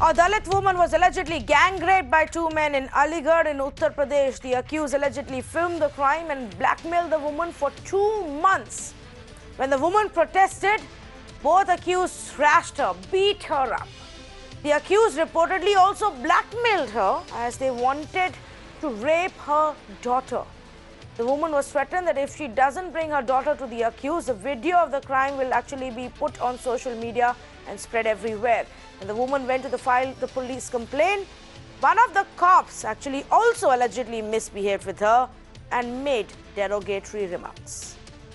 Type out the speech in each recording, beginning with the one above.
A Dalit woman was allegedly gang raped by two men in Aligarh in Uttar Pradesh. The accused allegedly filmed the crime and blackmailed the woman for 2 months. When the woman protested, both accused thrashed her, beat her up. The accused reportedly also blackmailed her as they wanted to rape her daughter. The woman was threatened that if she doesn't bring her daughter to the accused, the video of the crime will actually be put on social media and spread everywhere. When the woman went to file the police complaint, one of the cops actually also allegedly misbehaved with her and made derogatory remarks.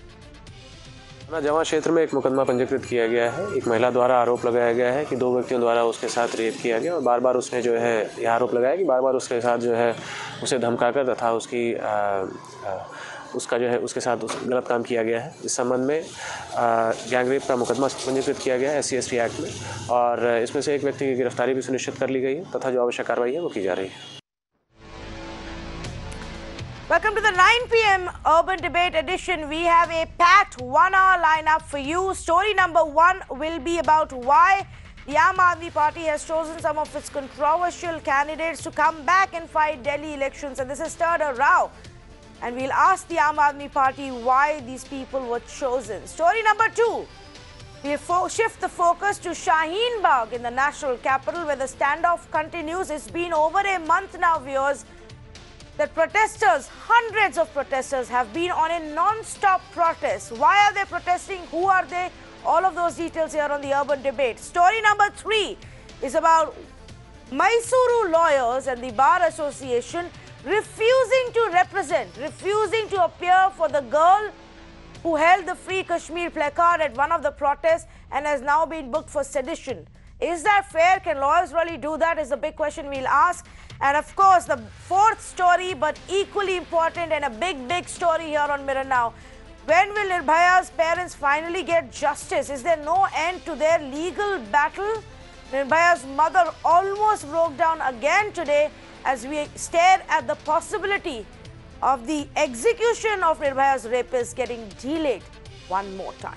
जमा क्षेत्र में एक मुकदमा पंजीकृत किया गया है। एक महिला द्वारा आरोप लगाया गया है कि दो व्यक्तियों द्वारा उसके साथ रेप किया गया और बार-बार उसने जो है यह आरोप लगाया कि बार-बार उसके साथ जो है उसे धमकाकर तथा उसका जो है उसके साथ गलत काम किया गया है। इस संबंध में गैंग रेप का मुकदमा पंजीकृत किया गया है SC/ST एक्ट में और इसमें से एक व्यक्ति की गिरफ्तारी भी सुनिश्चित कर ली गई है तथा जो आवश्यक कार्रवाई है वो की जा रही है। Welcome to the 9 p.m. Urban Debate edition. We have a packed 1-hour lineup for you. Story number 1 will be about why the Aam Aadmi Party has chosen some of its controversial candidates to come back and fight Delhi elections, and this has stirred a row. And we'll ask the Aam Aadmi Party why these people were chosen. Story number 2, we'll shift the focus to Shaheen Bagh in the national capital, where the standoff continues. It's been over a month now, viewers, that protesters, hundreds of protesters, have been on a non-stop protest. Why are they protesting? Who are they? All of those details here on the Urban Debate. Story number 3 is about Mysuru lawyers and the Bar Association refusing to represent, refusing to appear for the girl who held the Free Kashmir placard at one of the protests and has now been booked for sedition. Is that fair? Can lawyers really do that? Is the big question we'll ask. And of course, the 4th story, but equally important and a big story here on Mirror Now. When will Nirbhaya's parents finally get justice? Is there no end to their legal battle? Nirbhaya's mother almost broke down again today as we stare at the possibility of the execution of Nirbhaya's rapist getting delayed one more time.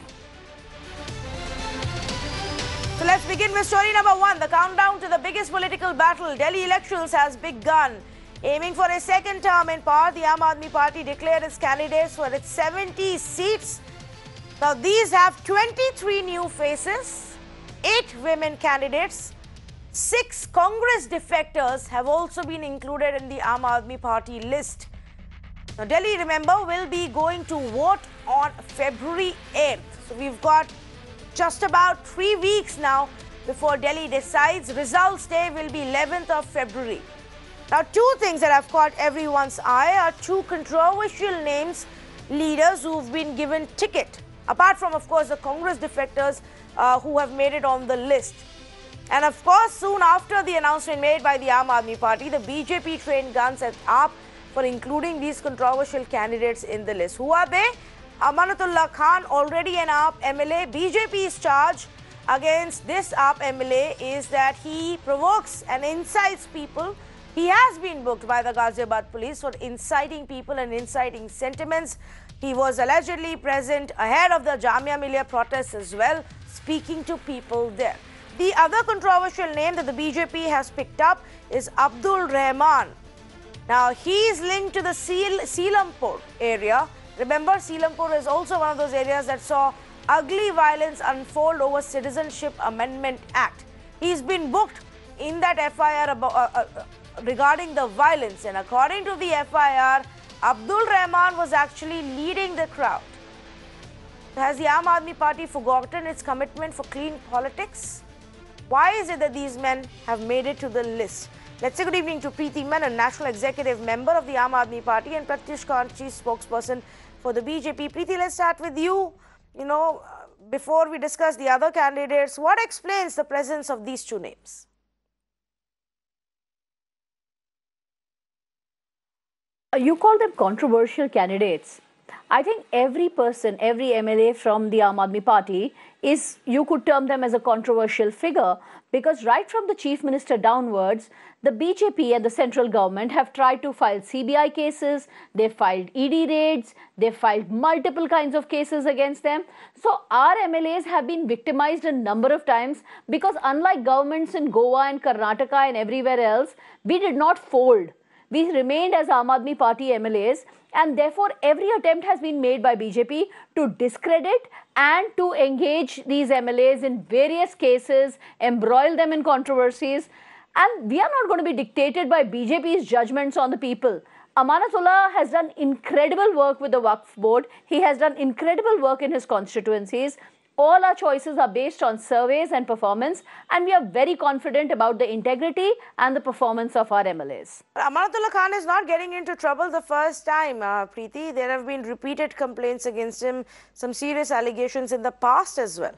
So let's begin with story number 1. The countdown to the biggest political battle, Delhi elections, has begun. Aiming for a second term in power, the Aam Aadmi Party declared its candidates for its 70 seats. Now these have 23 new faces, 8 women candidates, 6 Congress defectors have also been included in the Aam Aadmi Party list. Now Delhi, remember, will be going to vote on February 8th. So we've got just about 3 weeks now before Delhi decides. Results day will be 11th of February. Now, 2 things that have caught everyone's eye are 2 controversial names, leaders who've been given ticket, apart from, of course, the Congress defectors who have made it on the list. And of course, soon after the announcement made by the Aam Aadmi Party, the BJP trained guns at AAP for including these controversial candidates in the list. Who are they? Amanatullah Khan, already an AAP MLA. BJP's charge against this AAP MLA is that he provokes and incites people. He has been booked by the Ghaziabad police for inciting people and inciting sentiments. He was allegedly present ahead of the Jamia Millia protests as well, speaking to people there. The other controversial name that the BJP has picked up is Abdul Rahman. Now, he is linked to the Seelampur area. Remember, Seelampur is also one of those areas that saw ugly violence unfold over Citizenship Amendment Act. He's been booked in that FIR regarding the violence, and according to the FIR, Abdul Rahman was actually leading the crowd. Has the Aam Aadmi Party forgotten its commitment for clean politics? Why is it that these men have made it to the list? Let's say good evening to Preeti, Menon, National Executive Member of the Aam Aadmi Party, and Pratyush, Chief Spokesperson for the BJP. Preeti, let's start with you. You know, before we discuss the other candidates, what explains the presence of these 2 names? You call them controversial candidates. I think every person, every MLA from the Aam Aadmi Party is, you could term them as a controversial figure, because right from the Chief Minister downwards, the BJP and the central government have tried to file CBI cases, they've filed ED raids, they've filed multiple kinds of cases against them. So our MLAs have been victimized a number of times, because unlike governments in Goa and Karnataka and everywhere else, we did not fold. We remained as Aam Aadmi Party MLAs, and therefore every attempt has been made by BJP to discredit and to engage these MLAs in various cases, embroil them in controversies. And we are not going to be dictated by BJP's judgments on the people. Amanatullah has done incredible work with the Waqf board. He has done incredible work in his constituencies. All our choices are based on surveys and performance, and we are very confident about the integrity and the performance of our MLAs. Amanatullah Khan is not getting into trouble the first time, Preeti. There have been repeated complaints against him, some serious allegations in the past as well.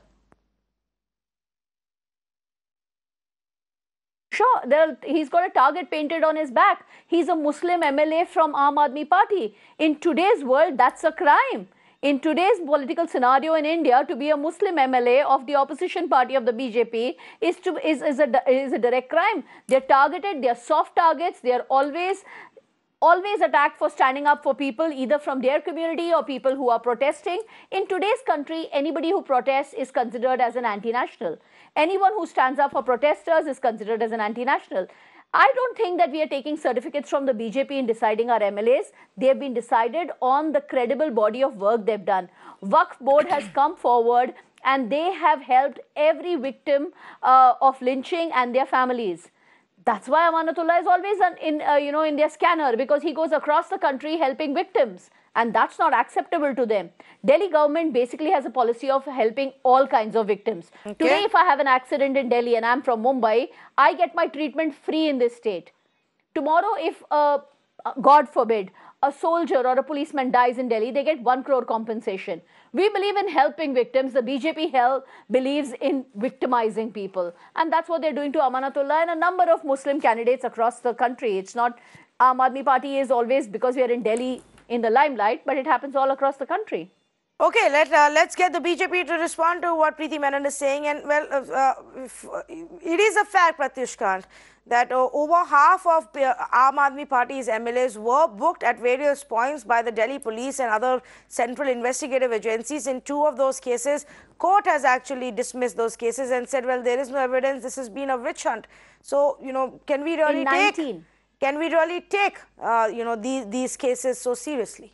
Sure, he's got a target painted on his back. He's a Muslim MLA from Aam Aadmi Party. In today's world, that's a crime. In today's political scenario in India, to be a Muslim MLA of the opposition party of the BJP is a direct crime. They're targeted, they're soft targets, they're always attacked for standing up for people either from their community or people who are protesting. In today's country, anybody who protests is considered as an anti-national. Anyone who stands up for protesters is considered as an anti-national. I don't think that we are taking certificates from the BJP in deciding our MLAs. They have been decided on the credible body of work they've done. Waqf board has come forward and they have helped every victim of lynching and their families. That's why Amanatullah is always in their scanner, because he goes across the country helping victims. And that's not acceptable to them. Delhi government basically has a policy of helping all kinds of victims. Okay. Today, if I have an accident in Delhi and I'm from Mumbai, I get my treatment free in this state. Tomorrow, if, God forbid, a soldier or a policeman dies in Delhi, they get 1 crore compensation. We believe in helping victims. The BJP believes in victimizing people. And that's what they're doing to Amanatullah and a number of Muslim candidates across the country. It's not Aam Aadmi Party is always, because we are in Delhi, in the limelight, but it happens all across the country. Okay, let's get the BJP to respond to what Preeti Menon is saying. And well, it is a fact, Pratyush Kanth, that over half of Aam Aadmi Party's MLAs were booked at various points by the Delhi police and other central investigative agencies. In 2 of those cases, court has actually dismissed those cases and said, well, there is no evidence, this has been a witch hunt. So, can we really take these cases so seriously?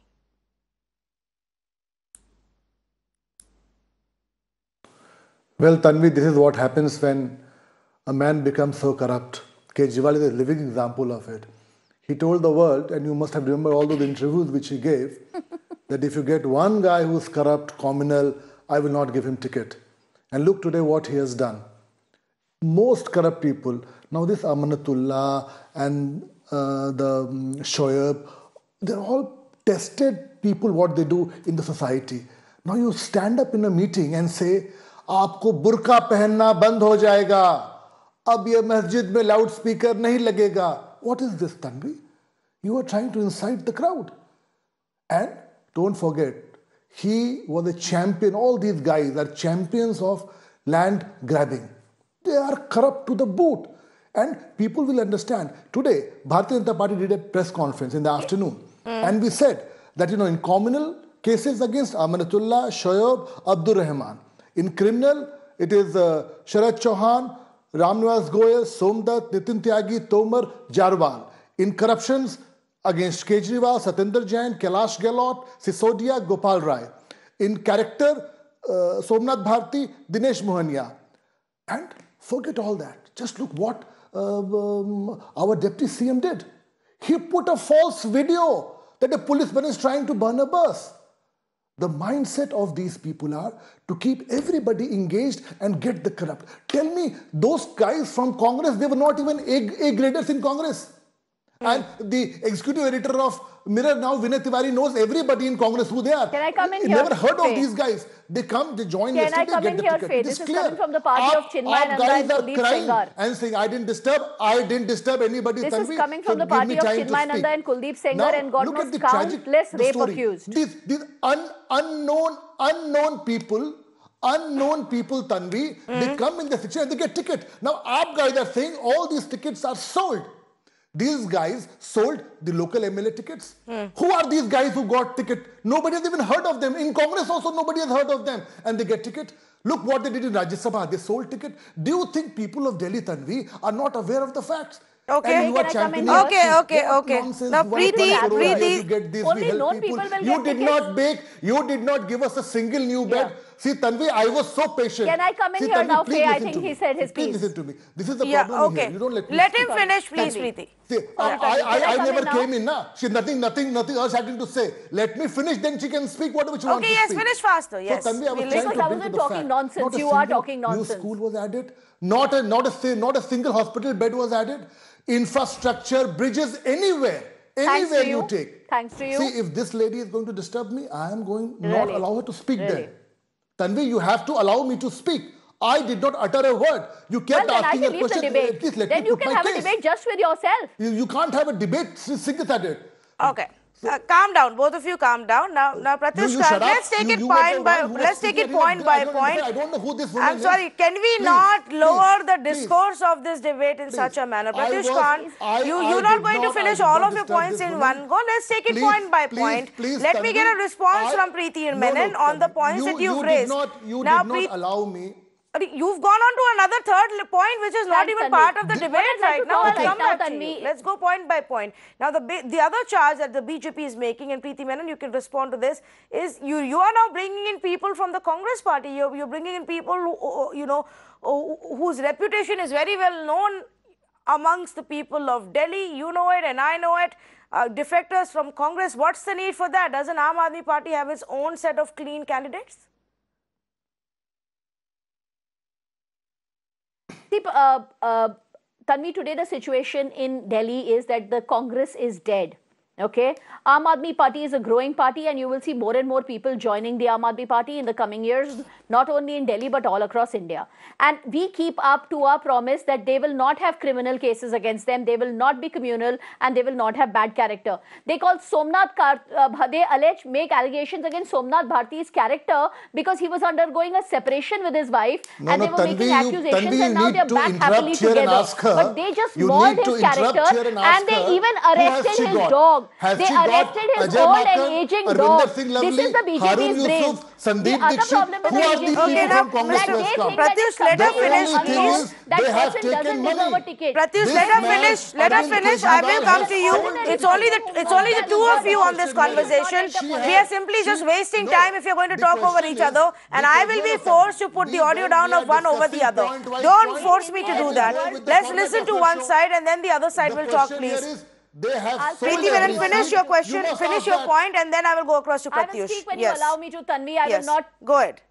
Well, Tanvi, this is what happens when a man becomes so corrupt. Kejriwal is a living example of it. He told the world, and you must have remembered all those interviews which he gave, that if you get one guy who's corrupt, communal, I will not give him ticket. And look today what he has done. Most corrupt people, now this Amanatullah and the Shoaib, they're all tested people, what they do in the society. Now you stand up in a meeting and say, आपको बुर्का पहनना बंद हो जाएगा, अब ये मस्जिद में loud speaker नहीं लगेगा. What is this, Tanvi? You are trying to incite the crowd. And don't forget, he was a champion. All these guys are champions of land grabbing. They are corrupt to the boot. And people will understand. Today, Bharatiya Janata Party did a press conference in the afternoon. And we said that, in communal cases against Amanatullah, Shoaib, Abdur Rahman. In criminal, it is Sharad Chauhan, Ramnivas Goyal, Somdat, Nitin Tyagi, Tomar, Jarwal. In corruptions, against Kejriwal, Satyendra Jain, Kailash Gehlot, Sisodia, Gopal Rai. In character, Somnath Bharti, Dinesh Mohania. And forget all that. Just look what our deputy CM did. He put a false video that a policeman is trying to burn a bus. The mindset of these people are to keep everybody engaged and get the corrupt. Tell me, those guys from Congress, they were not even A graders in Congress. And the executive editor of Mirror now, Vinay Tiwari, knows everybody in Congress who they are. Can I come in he here? Never heard of Faye. these guys. They come, they join Can yesterday, I come get in the here, ticket. Faye? It This is clear. coming from the party of Chinmay Nanda guys and are Kuldeep crying Sengar. and saying, I didn't disturb anybody. This Tanvi, is coming from so the give me party of time to Chinmay Nanda speak. and Kuldeep Sengar Now, and God look knows at the countless the rape story. accused. These unknown people, Tanvi, they come in the situation and they get ticket. Now, AAP guys are saying all these tickets are sold. These guys sold the local MLA tickets. Who are these guys who got ticket? Nobody has even heard of them. In Congress also, nobody has heard of them. And they get ticket. Look what they did in Rajya Sabha. They sold ticket. Do you think people of Delhi, Tanvi, are not aware of the facts? Okay. And you are Can I come in championing here? Okay. what nonsense. Now, 120 crore Preeti, you get this, only we help known people. people will You get did you did not give us a single new bed. Yeah. See, Tanvi, I was so patient. Can I come in See, here Tanvi, now, please Faye? I listen think to he me. said his Please piece. listen to me. This is the Yeah, problem okay. here. You don't let me Let speak. him finish, please, Tanvi. Preeti. See, Can I I come never in now? came in, na. She nothing else having to say. Let me finish, then she can speak whatever she wants Okay, to yes, speak. finish faster. Yes. So, Tanvi, I was We'll trying listen. to I bring wasn't to the talking fact. nonsense. Not a You are single talking nonsense. New school was added. Not a single hospital bed was added. Infrastructure, bridges, anywhere you take. Thanks to you. See, if this lady is going to disturb me, I am going not Really? allow her to speak Really? then. Tanvi, you have to allow me to speak. I did not utter a word. You kept Well, then I asking can a leave the question. debate. Please let Then me you put can my have a case. debate just with yourself. You can't have a debate single at it. Okay. Calm down, both of you calm down. Now Pratyush, shut up. let's take it You were point the by one who was let's take it speaking. point by point. I don't know who this woman I'm is. sorry, can we Please, not lower the please, discourse of this debate in such a manner? Pratyush Khan, you're not going to finish all of your points in one go. Let's take it point by point. Let me get a response from Preeti and Menon on the points that you've raised. You did not allow me. You've gone on to another third point, which is not even part of the debate right now. I'll come back to you. Let's go point by point. Now, the other charge that the BJP is making, and Preeti Menon, you can respond to this, is you are now bringing in people from the Congress party. You're bringing in people who, whose reputation is very well known amongst the people of Delhi. You know it, and I know it. Defectors from Congress. What's the need for that? Doesn't Aam Aadmi Party have its own set of clean candidates? Tanvi, today the situation in Delhi is that the Congress is dead. Okay, Aam Aadmi Party is a growing party, and you will see more and more people joining the Aam Aadmi Party in the coming years, not only in Delhi but all across India. And we keep up to our promise that they will not have criminal cases against them, they will not be communal, and they will not have bad character. They call make allegations against Somnath Bharti's character because he was undergoing a separation with his wife, and they were making accusations, and now they're back happily together. But they just mauled his character, and they even arrested his dog. They arrested his old and aging dog. This is the BJP's brain. The other problem with the BJP is that they think that Pratyush, let her finish, please. That person doesn't deserve a ticket. Pratyush, let her finish. Let her finish. I will come to you. It's only the two of you on this conversation. We are simply just wasting time if you're going to talk over each other, and I will be forced to put the audio down of one over the other. Don't force me to do that. Let's listen to one side, and then the other side will talk, please. Preeti, Menon, finish your question, finish your point, and then I will go across to Pratyush. I will speak when you allow me to, Tanvi. I will not. Go ahead.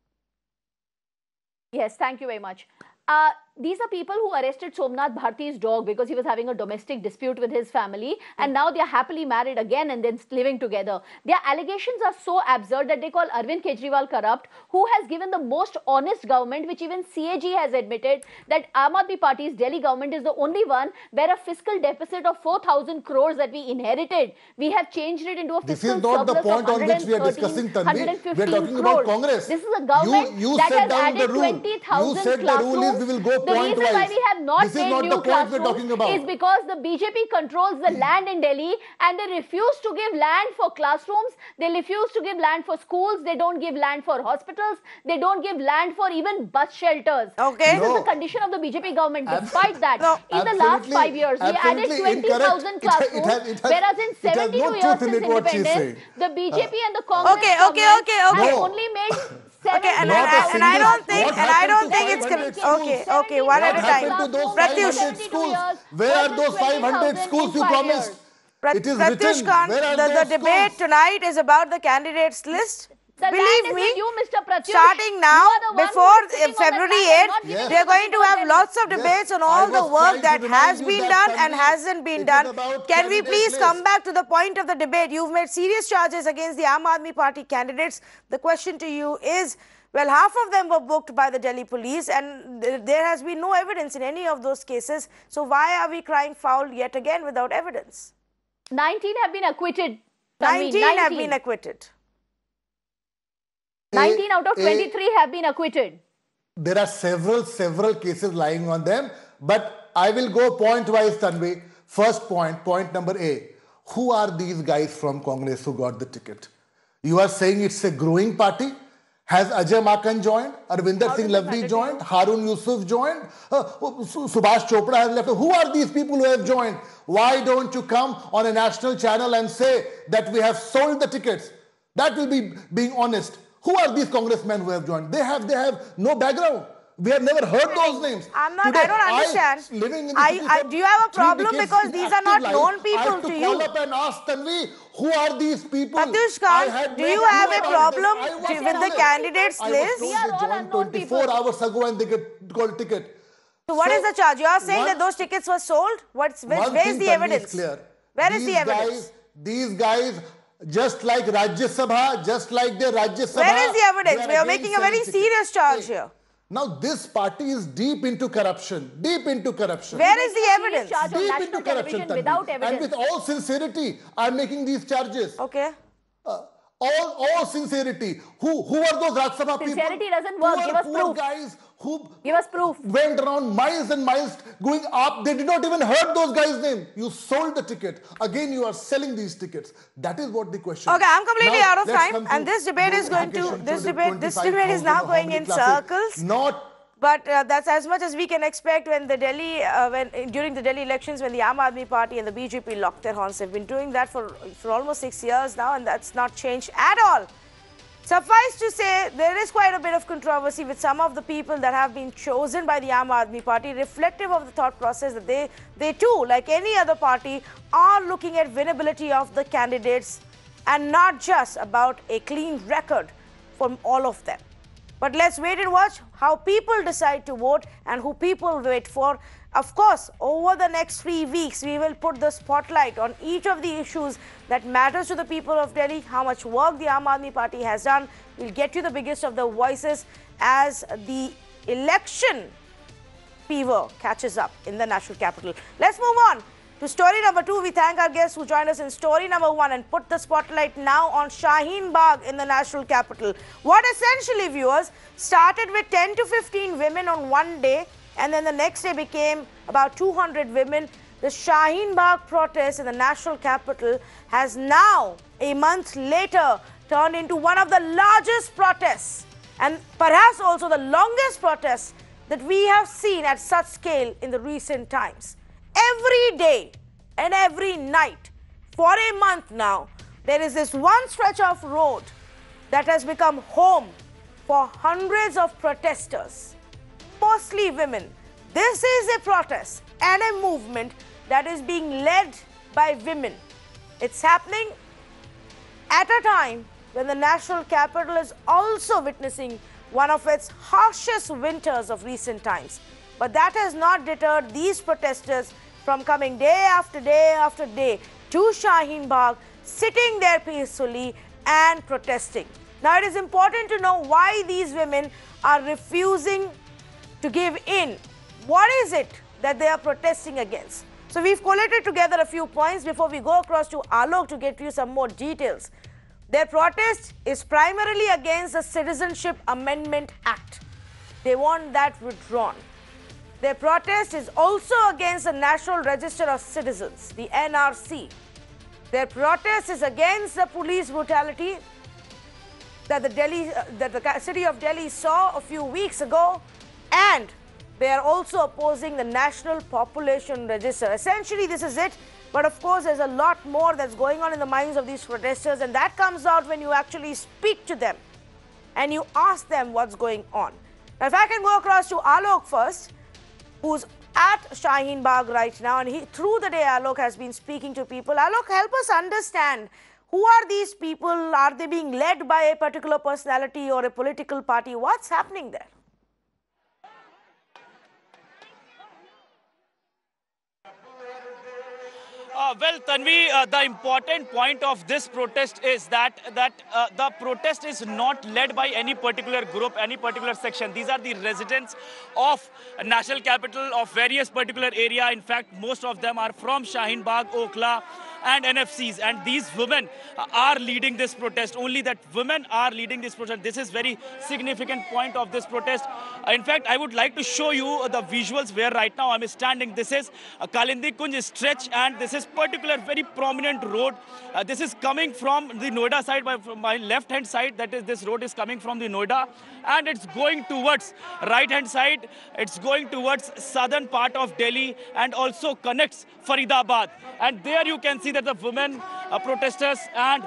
Yes, thank you very much. These are people who arrested Somnath Bharti's dog because he was having a domestic dispute with his family, and now they are happily married again and then living together. Their allegations are so absurd that they call Arvind Kejriwal corrupt, who has given the most honest government, which even CAG has admitted that Aam Aadmi Party's Delhi government is the only one where a fiscal deficit of 4,000 crores that we inherited, we have changed it into a fiscal surplus of 115 crores. This is a government that has added 20,000 classrooms. The reason why we have not made new classrooms is because the BJP controls the land in Delhi, and they refuse to give land for classrooms, they refuse to give land for schools, they don't give land for hospitals, they don't give land for even bus shelters. Okay. This is the condition of the BJP government. Despite that, in the last 5 years, we added 20,000 classrooms, whereas in 72 years since independence, the BJP and the Congress have only made and I don't think it's okay. One at a time. Pratyush, where are those 500 schools you promised? It is Pratyush written. Khan, Where are the those debate schools? tonight is about the candidates list. The believe land is me, with you, Mr. Pratyush. starting now, You are the one before who is sitting on that February land and 8th, not giving we are going to people have Delhi. lots of debates on all the was work trying to that remind has you been that, done and Tanvi, hasn't been it is done. about Can we candidate please list. come back to the point of the debate? You've made serious charges against the Aam Aadmi Party candidates. The question to you is, well, half of them were booked by the Delhi police and there has been no evidence in any of those cases. So why are we crying foul yet again without evidence? 19 have been acquitted. 19 have been acquitted. 19 out of 23 have been acquitted. There are several cases lying on them, but I will go point-wise, Tanvi. First point number A. Who are these guys from Congress who got the ticket? You are saying it's a growing party? Has Ajay Makan joined? Arvinder Singh Lavri joined? Harun Yusuf joined? Subhash Chopra has left. Who are these people who have joined? Why don't you come on a national channel and say that we have sold the tickets? That will be being honest. Who are these congressmen who have joined? They have no background. We have never heard those names. I don't understand. Living in the city do you have a three problem decades because in these are not active known life, people I have to to you? call up and ask Tanvi, who are these people? Pratyush, I had do no you clue have a about problem them. I was with told the it. candidates I was list? told We are they all joined unknown 24 people. hours ago and they get called ticket. So what is the charge? You are saying one- that those tickets were sold? Where is One the thing, Tanvi, evidence? is clear. Where is the evidence? These guys, just like Rajya Sabha, just like their Rajya Sabha. Where is the evidence? We are again making a very selling serious tickets. charge Hey, here. Now this party is deep into corruption. Deep into corruption. Where is the Serious evidence? charge on Deep national into corruption, television Tanvi. without And evidence. with all sincerity, I'm making these charges. Okay. All sincerity. Who are those Rajya Sabha people? Sincerity doesn't work. Give us Poor proof. guys who Give us proof. went around miles and miles going up. They did not even heard those guys' name. You sold the ticket. Again, you are selling these tickets. That is what the question is. Okay, I'm completely Now, out of let's time, come and to this debate is going to this debate is now going in circles. But that's as much as we can expect when the during the Delhi elections, when the Aam Aadmi Party and the BJP locked their horns. They've been doing that for almost 6 years now, and that's not changed at all. Suffice to say, there is quite a bit of controversy with some of the people that have been chosen by the Aam Aadmi Party, reflective of the thought process that they too, like any other party, are looking at winnability of the candidates and not just about a clean record from all of them. But let's wait and watch how people decide to vote and who people wait for. Of course, over the next 3 weeks, we will put the spotlight on each of the issues that matters to the people of Delhi, how much work the Aam Aadmi Party has done. We'll get you the biggest of the voices as the election fever catches up in the national capital. Let's move on to story number 2. We thank our guests who joined us in story number 1 and put the spotlight now on Shaheen Bagh in the national capital. What essentially, viewers, started with 10 to 15 women on one day, and then the next day became about 200 women. The Shaheen Bagh protest in the national capital has now, a month later, turned into one of the largest protests and perhaps also the longest protests that we have seen at such scale in the recent times. Every day and every night for a month now, there is this one stretch of road that has become home for hundreds of protesters, mostly women. This is a protest and a movement that is being led by women. It's happening at a time when the national capital is also witnessing one of its harshest winters of recent times. But that has not deterred these protesters from coming day after day after day to Shaheen Bagh, sitting there peacefully and protesting. Now, it is important to know why these women are refusing to give in. What is it that they are protesting against? So, we've collated together a few points before we go across to Alok to get you some more details. Their protest is primarily against the Citizenship Amendment Act. They want that withdrawn. Their protest is also against the National Register of Citizens, the NRC. Their protest is against the police brutality that the city of Delhi saw a few weeks ago, and they are also opposing the National Population Register. Essentially, this is it. But of course, there's a lot more that's going on in the minds of these protesters, and that comes out when you actually speak to them and you ask them what's going on. Now, if I can go across to Alok first, who's at Shaheen Bagh right now, and through the day Alok has been speaking to people. Alok, help us understand Who are these people? Are they being led by a particular personality or a political party? What's happening there? Well, Tanvi, the important point of this protest is that the protest is not led by any particular group, any particular section. These are the residents of national capital of various particular area. In fact, most of them are from Shaheen Bagh, Okhla, and NFCs. And these women are leading this protest. Only that women are leading this protest. This is very significant point of this protest. In fact, I would like to show you the visuals where right now I'm standing. This is Kalindi Kunj stretch, and this is particular very prominent road. This is coming from the Noida side, from my left hand side. That is, this road is coming from the Noida, and it's going towards right hand side. It's going towards southern part of Delhi and also connects Faridabad. And there you can see that the women protesters and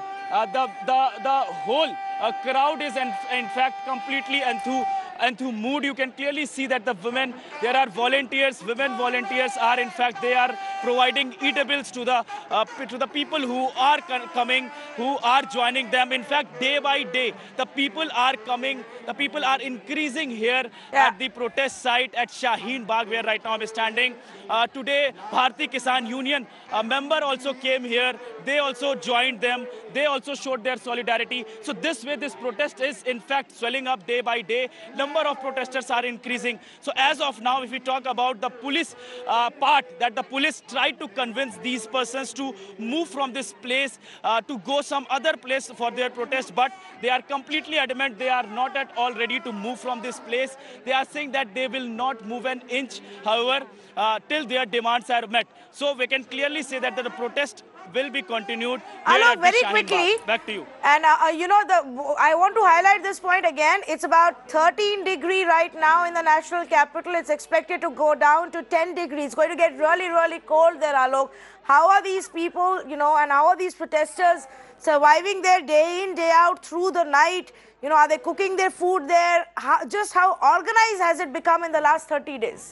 the whole crowd is in fact completely into mood. You can clearly see that the women, there are volunteers, women volunteers are in fact, they are providing eatables to the people who are coming, who are joining them. In fact, day by day, the people are coming, the people are increasing here at the protest site at Shaheen Bagh, where right now I'm standing. Today, Bharati Kisan Union, a member also came here. They also joined them. They also showed their solidarity. So this way, this protest is in fact swelling up day by day. Number of protesters are increasing. So as of now, if we talk about the police part, that the police tried to convince these persons to move from this place to go some other place for their protest, but they are completely adamant they are not at all ready to move from this place. They are saying that they will not move an inch, however, till their demands are met. So we can clearly say that the protest will be continued. Alok, very quickly. Back to you. And you know, I want to highlight this point again. It's about 13 degrees right now in the national capital. It's expected to go down to 10 degrees. It's going to get really, really cold there, Alok. How are these people, you know, and how are these protesters surviving their day in, day out through the night? You know, are they cooking their food there? Just how organized has it become in the last 30 days?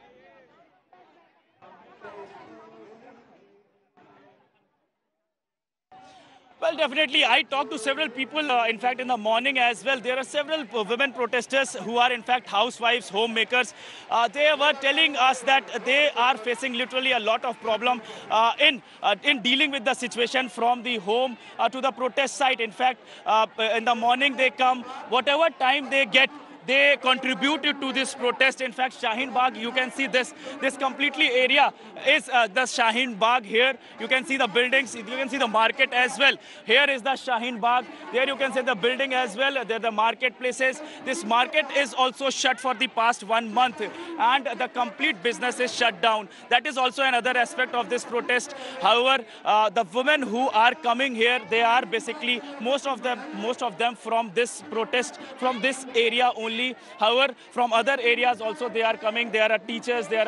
Well, definitely. I talked to several people, in fact, in the morning as well. There are several women protesters who are, in fact, housewives, homemakers. They were telling us that they are facing literally a lot of problem in dealing with the situation from the home to the protest site. In fact, in the morning they come, whatever time they get, they contributed to this protest. In fact, Shaheen Bagh, you can see this completely area is the Shaheen Bagh here. You can see the buildings, you can see the market as well. Here is the Shaheen Bagh. There you can see the building as well. There are the marketplaces. This market is also shut for the past 1 month, and the complete business is shut down. That is also another aspect of this protest. However, the women who are coming here, they are basically most of them from this protest, from this area only. However, from other areas also they are coming. There are teachers, there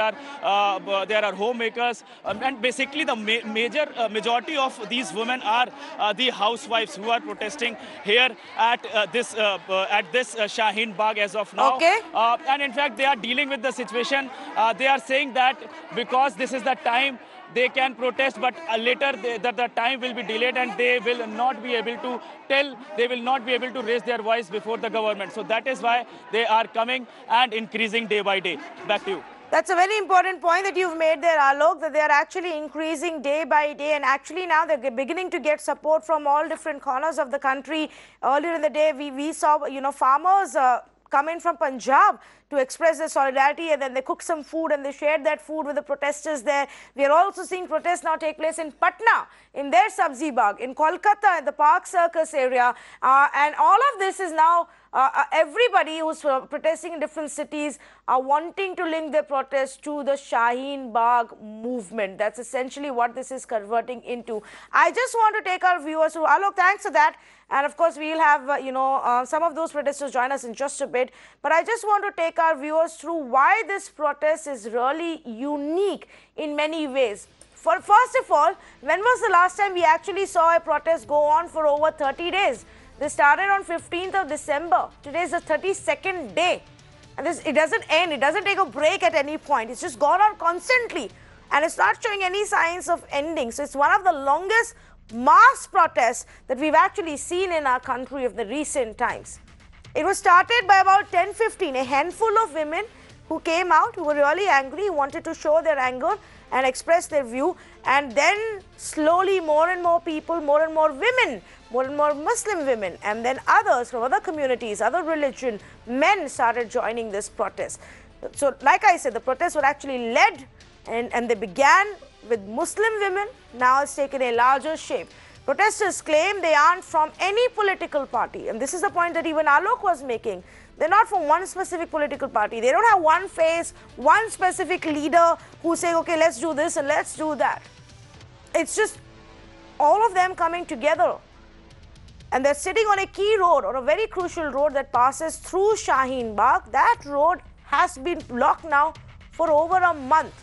are homemakers, and basically the majority of these women are the housewives who are protesting here at this Shaheen Bagh as of now. Okay. And in fact, they are dealing with the situation. They are saying that because this is the time they can protest, but later the time will be delayed and they will not be able to they will not be able to raise their voice before the government. So that is why they are coming and increasing day by day. Back to you. That's a very important point that you've made there, Alok, that they are actually increasing day by day, and actually now they're beginning to get support from all different corners of the country. Earlier in the day, we saw, you know, farmers come in from Punjab to express their solidarity, and then they cooked some food and they shared that food with the protesters there. We are also seeing protests now take place in Patna, in their Sabzi Bagh, in Kolkata, in the Park Circus area. And all of this is now, everybody who's protesting in different cities are wanting to link their protest to the Shaheen Bagh movement. That's essentially what this is converting into. I just want to take our viewers through. Alok, thanks for that. And of course, we'll have, some of those protesters join us in just a bit. But I just want to take our viewers through why this protest is really unique in many ways. First of all, when was the last time we actually saw a protest go on for over 30 days? This started on 15th of December. Today is the 32nd day. And it doesn't end. It doesn't take a break at any point. It's just gone on constantly. And it's not showing any signs of ending. So it's one of the longest mass protests that we've actually seen in our country of the recent times. It was started by about 10-15, a handful of women who came out, who were really angry, wanted to show their anger and express their view, and then slowly more and more people, more and more women, more and more Muslim women, and then others from other communities, other religion, men started joining this protest. So like I said, the protests were actually led and they began with Muslim women. Now it's taken a larger shape. Protesters claim they aren't from any political party, and this is the point that even Alok was making. They're not from one specific political party. They don't have one face, one specific leader who's saying, okay, let's do this and let's do that. It's just all of them coming together. And they're sitting on a key road, or a very crucial road that passes through Shaheen Bagh. That road has been blocked now for over a month.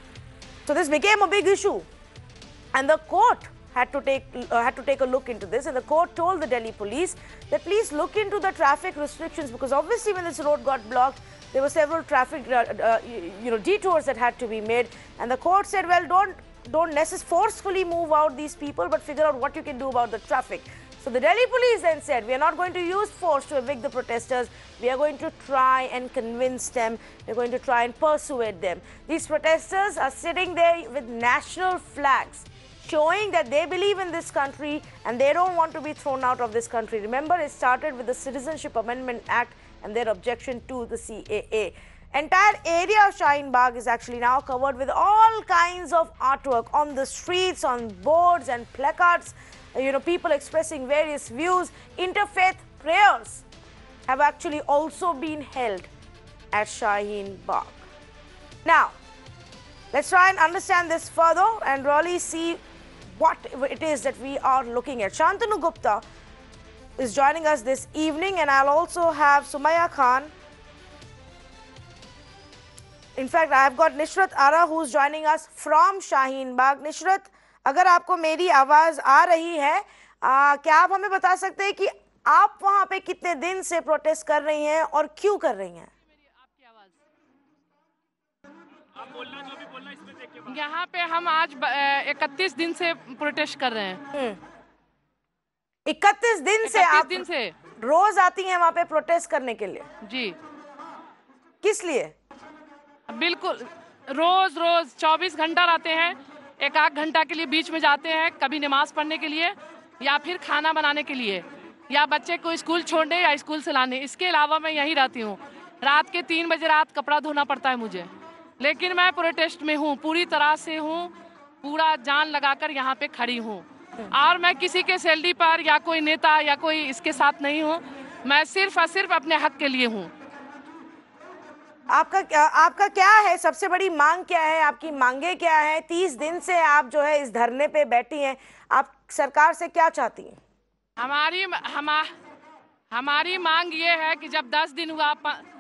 So this became a big issue. And the court had to take a look into this, and the court told the Delhi police that please look into the traffic restrictions, because obviously when this road got blocked, there were several traffic detours that had to be made, and the court said, well, don't necessarily forcefully move out these people, but figure out what you can do about the traffic. So the Delhi police then said, we are not going to use force to evict the protesters. We are going to try and convince them. We're going to try and persuade them. These protesters are sitting there with national flags, showing that they believe in this country and they don't want to be thrown out of this country. Remember, it started with the Citizenship Amendment Act and their objection to the CAA. Entire area of Shaheen Bagh is actually now covered with all kinds of artwork on the streets, on boards and placards. People expressing various views. Interfaith prayers have actually also been held at Shaheen Bagh. Now, let's try and understand this further and really see what it is that we are looking at. Shantanu Gupta is joining us this evening, and I'll also have Sumaya Khan. In fact, I've got Nishrat Ara who's joining us from Shaheen Bagh. Nishrat, अगर आपको मेरी आवाज आ रही है, क्या आप हमें बता सकते हैं कि आप वहां पे कितने दिन से प्रोटेस्ट कर रही हैं और क्यों कर रही हैं? आपकी आवाज आप बोलना, जो भी बोलना इसमें देख के। यहाँ पे हम आज 31 दिन से प्रोटेस्ट कर रहे हैं। 31 दिन से आप रोज आती हैं वहां पे प्रोटेस्ट करने के लिए? जी। किस लिए? बिल्कुल, रोज 24 घंटा रहते हैं, एक आध घंटा के लिए बीच में जाते हैं, कभी नमाज पढ़ने के लिए या फिर खाना बनाने के लिए, या बच्चे को स्कूल छोड़ने या स्कूल से लाने। इसके अलावा मैं यहीं रहती हूँ। रात के 3 बजे रात कपड़ा धोना पड़ता है मुझे, लेकिन मैं प्रोटेस्ट में हूँ, पूरी तरह से हूँ, पूरा जान लगाकर यहाँ पे खड़ी हूँ। और मैं किसी के सैलरी पर या कोई नेता या कोई इसके साथ नहीं हूँ, मैं सिर्फ और सिर्फ अपने हक के लिए हूँ। आपका क्या है, सबसे बड़ी मांग क्या है, आपकी मांगे क्या है? 30 दिन से आप जो है इस धरने पे बैठी हैं, आप सरकार से क्या चाहती हैं? हमारी मांग ये है कि जब 10 दिन हुआ,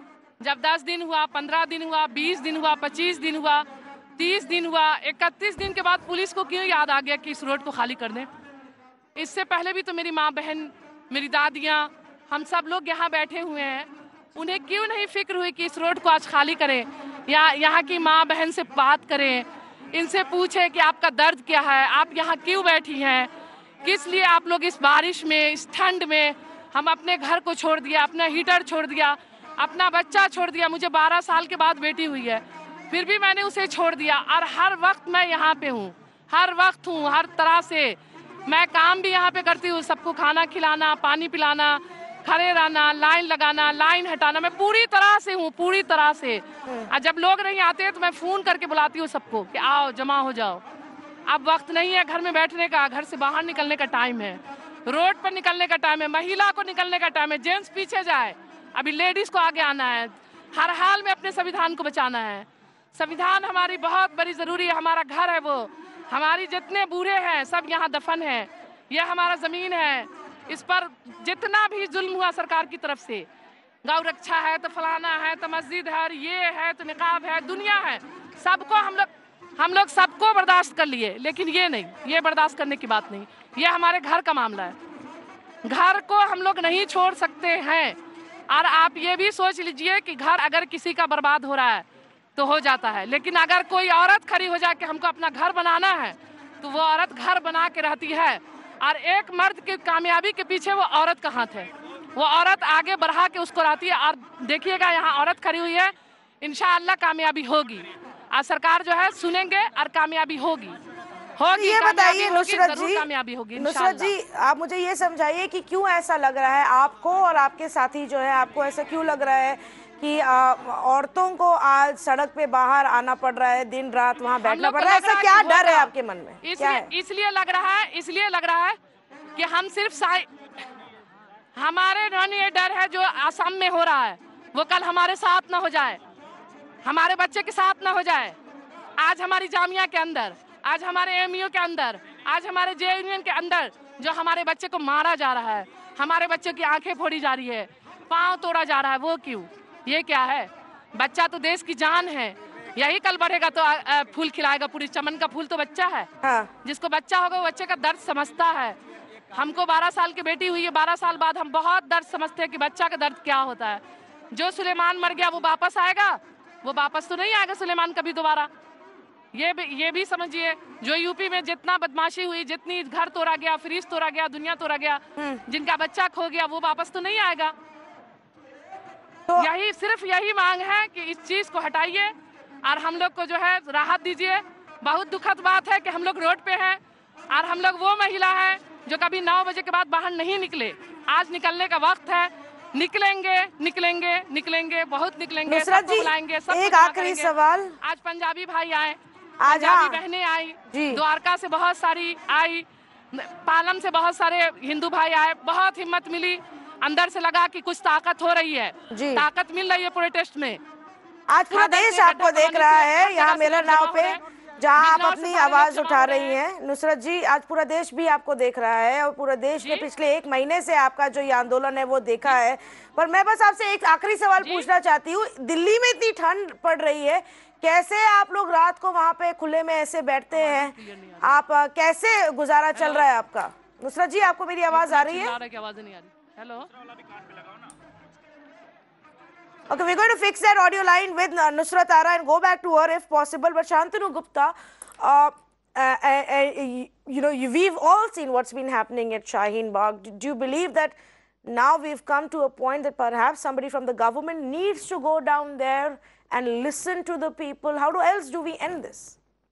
15 दिन हुआ, 20 दिन हुआ, 25 दिन हुआ, 30 दिन हुआ, 31 दिन के बाद पुलिस को क्यों याद आ गया कि इस रोड को खाली कर दें? इससे पहले भी तो मेरी माँ बहन, मेरी दादियाँ, हम सब लोग यहाँ बैठे हुए हैं, उन्हें क्यों नहीं फिक्र हुई कि इस रोड को आज खाली करें, या यहाँ की माँ बहन से बात करें, इनसे पूछें कि आपका दर्द क्या है, आप यहाँ क्यों बैठी हैं, किस लिए आप लोग इस बारिश में, इस ठंड में। हम अपने घर को छोड़ दिया, अपना हीटर छोड़ दिया, अपना बच्चा छोड़ दिया। मुझे 12 साल के बाद बेटी हुई है, फिर भी मैंने उसे छोड़ दिया, और हर वक्त मैं यहाँ पे हूँ, हर वक्त हूँ, हर तरह से मैं काम भी यहाँ पे करती हूँ, सबको खाना खिलाना, पानी पिलाना, खड़े रहना, लाइन लगाना, लाइन हटाना, मैं पूरी तरह से हूँ, पूरी तरह से। और जब लोग नहीं आते तो मैं फोन करके बुलाती हूँ सबको कि आओ, जमा हो जाओ। अब वक्त नहीं है घर में बैठने का, घर से बाहर निकलने का टाइम है, रोड पर निकलने का टाइम है, महिला को निकलने का टाइम है। जेंट्स पीछे जाए, अभी लेडीज को आगे आना है, हर हाल में अपने संविधान को बचाना है। संविधान हमारी बहुत बड़ी जरूरी है, हमारा घर है वो, हमारी जितने बूढ़े हैं सब यहाँ दफन है, यह हमारा जमीन है। इस पर जितना भी जुल्म हुआ सरकार की तरफ से, गौ रक्षा है तो फलाना है तो मस्जिद है, ये है तो निकाब है, दुनिया है, सबको हम लोग सबको बर्दाश्त कर लिए, लेकिन ये नहीं, ये बर्दाश्त करने की बात नहीं। ये हमारे घर का मामला है, घर को हम लोग नहीं छोड़ सकते हैं। और आप ये भी सोच लीजिए कि घर अगर किसी का बर्बाद हो रहा है तो हो जाता है, लेकिन अगर कोई औरत खड़ी हो जाए कि हमको अपना घर बनाना है, तो वो औरत घर बना के रहती है। और एक मर्द की कामयाबी के पीछे वो औरत का हाथ है। वो औरत आगे बढ़ा के उसको लाती है। और देखिएगा यहाँ औरत खड़ी हुई है, इंशाअल्लाह कामयाबी होगी। और सरकार जो है सुनेंगे और कामयाबी होगी। ये बताइए नुसरत जी, कामयाबी होगी नुसरत जी आप मुझे ये समझाइए कि क्यों ऐसा लग रहा है आपको और आपके साथी जो है, आपको ऐसा क्यों लग रहा है कि औरतों को आज सड़क पे बाहर आना पड़ रहा है, दिन रात वहाँ बैठना पड़ रहा है? ऐसा क्या डर है आपके मन में? इसलिए लग रहा है कि हम सिर्फ हमारे मन ये डर है जो आसाम में हो रहा है वो कल हमारे साथ ना हो जाए, हमारे बच्चे के साथ ना हो जाए। आज हमारी जामिया के अंदर, आज हमारे एमयू के अंदर, आज हमारे जेएनयू के अंदर जो हमारे बच्चे को मारा जा रहा है, हमारे बच्चे की आंखें फोड़ी जा रही है, पांव तोड़ा जा रहा है, वो क्यों? ये क्या है? बच्चा तो देश की जान है। यही कल बढ़ेगा तो फूल खिलाएगा, पूरी चमन का फूल तो बच्चा है। हाँ। जिसको बच्चा होगा वो बच्चे का दर्द समझता है। हमको 12 साल की बेटी हुई है, 12 साल बाद हम बहुत दर्द समझते हैं कि बच्चा का दर्द क्या होता है। जो सुलेमान मर गया वो वापस आएगा? वो वापस तो नहीं आएगा सुलेमान कभी दोबारा। ये भी समझिए, जो यूपी में जितना बदमाशी हुई, जितनी घर तोड़ा गया, फ्रीज तोड़ा गया, दुनिया तोड़ा गया, जिनका बच्चा खो गया वो वापस तो नहीं आएगा। तो सिर्फ यही मांग है कि इस चीज को हटाइए और हम लोग को जो है राहत दीजिए। बहुत दुखद बात है कि हम लोग रोड पे हैं और हम लोग वो महिला है जो कभी 9 बजे के बाद बाहर नहीं निकले। आज निकलने का वक्त है, निकलेंगे निकलेंगे निकलेंगे, बहुत निकलेंगे, सबको बुलाएंगे। एक आखिरी सवाल, आज पंजाबी भाई आए, पंजाबी बहनें आई, द्वारका से बहुत सारी आई, पालम से बहुत सारे हिंदू भाई आए। बहुत हिम्मत मिली, अंदर से लगा कि कुछ ताकत हो रही है, ताकत मिल रही है प्रोटेस्ट में। आज पूरा देश आपको देख रहा है यहाँ मेलन नाव पे, जहाँ आप अपनी आवाज उठा रही हैं। नुसरत जी, आज पूरा देश भी आपको देख रहा है और पूरा देश ने पिछले 1 महीने से आपका जो ये आंदोलन है वो देखा है। पर मैं बस आपसे एक आखिरी सवाल पूछना चाहती हूँ, दिल्ली में इतनी ठंड पड़ रही है, कैसे आप लोग रात को वहाँ पे खुले में ऐसे बैठते हैं? आप कैसे गुजारा चल रहा है आपका? नुसरत जी, आपको मेरी आवाज आ रही है? आवाज नहीं आ रही। Hello. Okay, we're going to fix that audio line with Nusrat Ara and go back to her if possible. But Shantanu Gupta, we've all seen what's been happening at Shaheen Bagh. Do you believe that now we've come to a point that perhaps somebody from the government needs to go down there and listen to the people? How else do we end this?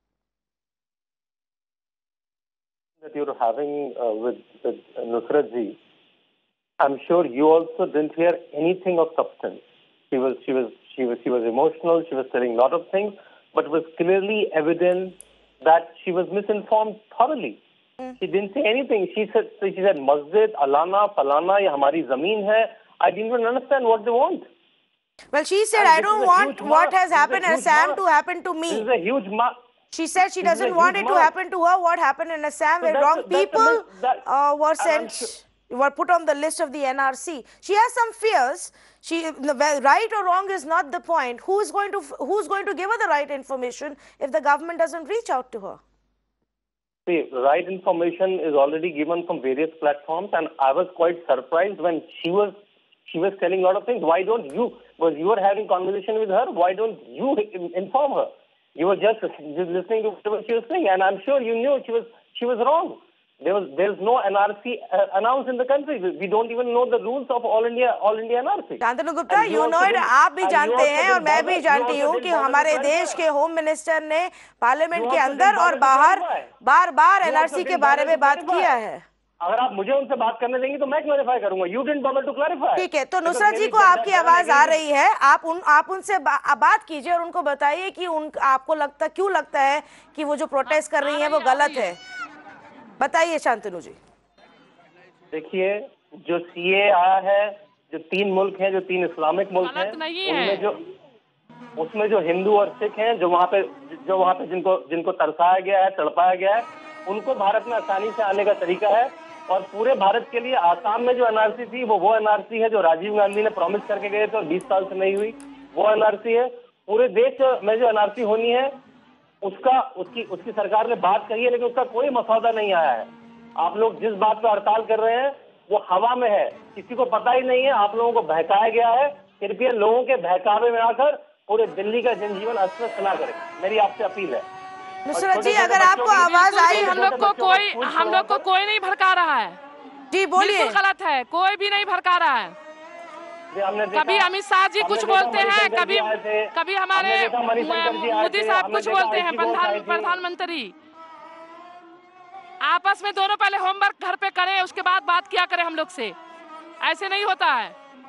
That you're having with Nusrat ji, I'm sure you also didn't hear anything of substance. She was emotional. She was saying a lot of things, but it was clearly evident that she was misinformed thoroughly. She didn't say anything. She said masjid, alana, falana, ye hamari zameen hai. I didn't even understand what they want. Well, she said, I don't want what has happened in Assam to happen to me. This is a huge She said she doesn't want it to happen to her. What happened in Assam, where wrong people were sent, were put on the list of the NRC. She has some fears. Right or wrong is not the point. Who's going to give her the right information if the government doesn't reach out to her? See, right information is already given from various platforms, and I was quite surprised when she was telling a lot of things. Why don't you? Because you were having conversation with her. Why don't you inform her? You were just listening to what she was saying, and I'm sure you knew she was wrong. There's no NRC announced in the country. We don't even know the rules of all India NRC. Shantanu Gupta, you know it, आप भी जानते हैं और मैं भी जानती हूँ कि हमारे देश के होम मिनिस्टर ने पार्लियामेंट के अंदर और बाहर बार NRC के बारे में बात किया है। अगर आप मुझे उनसे बात करने देंगे तो मैं क्लैरिफाई करूंगा। You didn't bother to clarify. ठीक है, तो नुसरत जी को आपकी आवाज आ रही है, आप उनसे बात कीजिए और उनको बताइए कि आपको क्यों लगता है कि वो जो प्रोटेस्ट कर रही है वो गलत है। बताइए शांतनु जी। देखिए, जो सीए आया है, जो 3 मुल्क हैं, जो 3 इस्लामिक मुल्क हैं, उसमें जो हिंदू और सिख हैं, जो वहाँ पे जिनको तरसाया गया है, तड़पाया गया है, उनको भारत में आसानी से आने का तरीका है। और पूरे भारत के लिए आसाम में जो एनआरसी थी वो एनआरसी है जो राजीव गांधी ने प्रॉमिस करके गए थे और 20 साल से नहीं हुई, वो एनआरसी है। पूरे देश में जो एनआरसी होनी है उसकी सरकार ने बात कही है, लेकिन उसका कोई मसौदा नहीं आया है। आप लोग जिस बात पर हड़ताल कर रहे हैं वो हवा में है, किसी को पता ही नहीं है। आप लोगों को बहकाया गया है। कृपया लोगों के बहकावे में आकर पूरे दिल्ली का जनजीवन अस्त व्यस्त ना करें, मेरी आपसे अपील है। नुसरत जी, अगर आपको आवाज आई, हम लोग को कोई नहीं भड़का रहा है। जी बोलिए। बिल्कुल गलत है, कोई भी नहीं भड़का रहा है। कभी अमित शाह जी कुछ बोलते हैं, कभी हमारे मोदी साहब कुछ बोलते हैं, प्रधानमंत्री। आपस में दोनों पहले होमवर्क घर पे करें, उसके बाद बात किया करें हम लोग से। ऐसे नहीं होता है।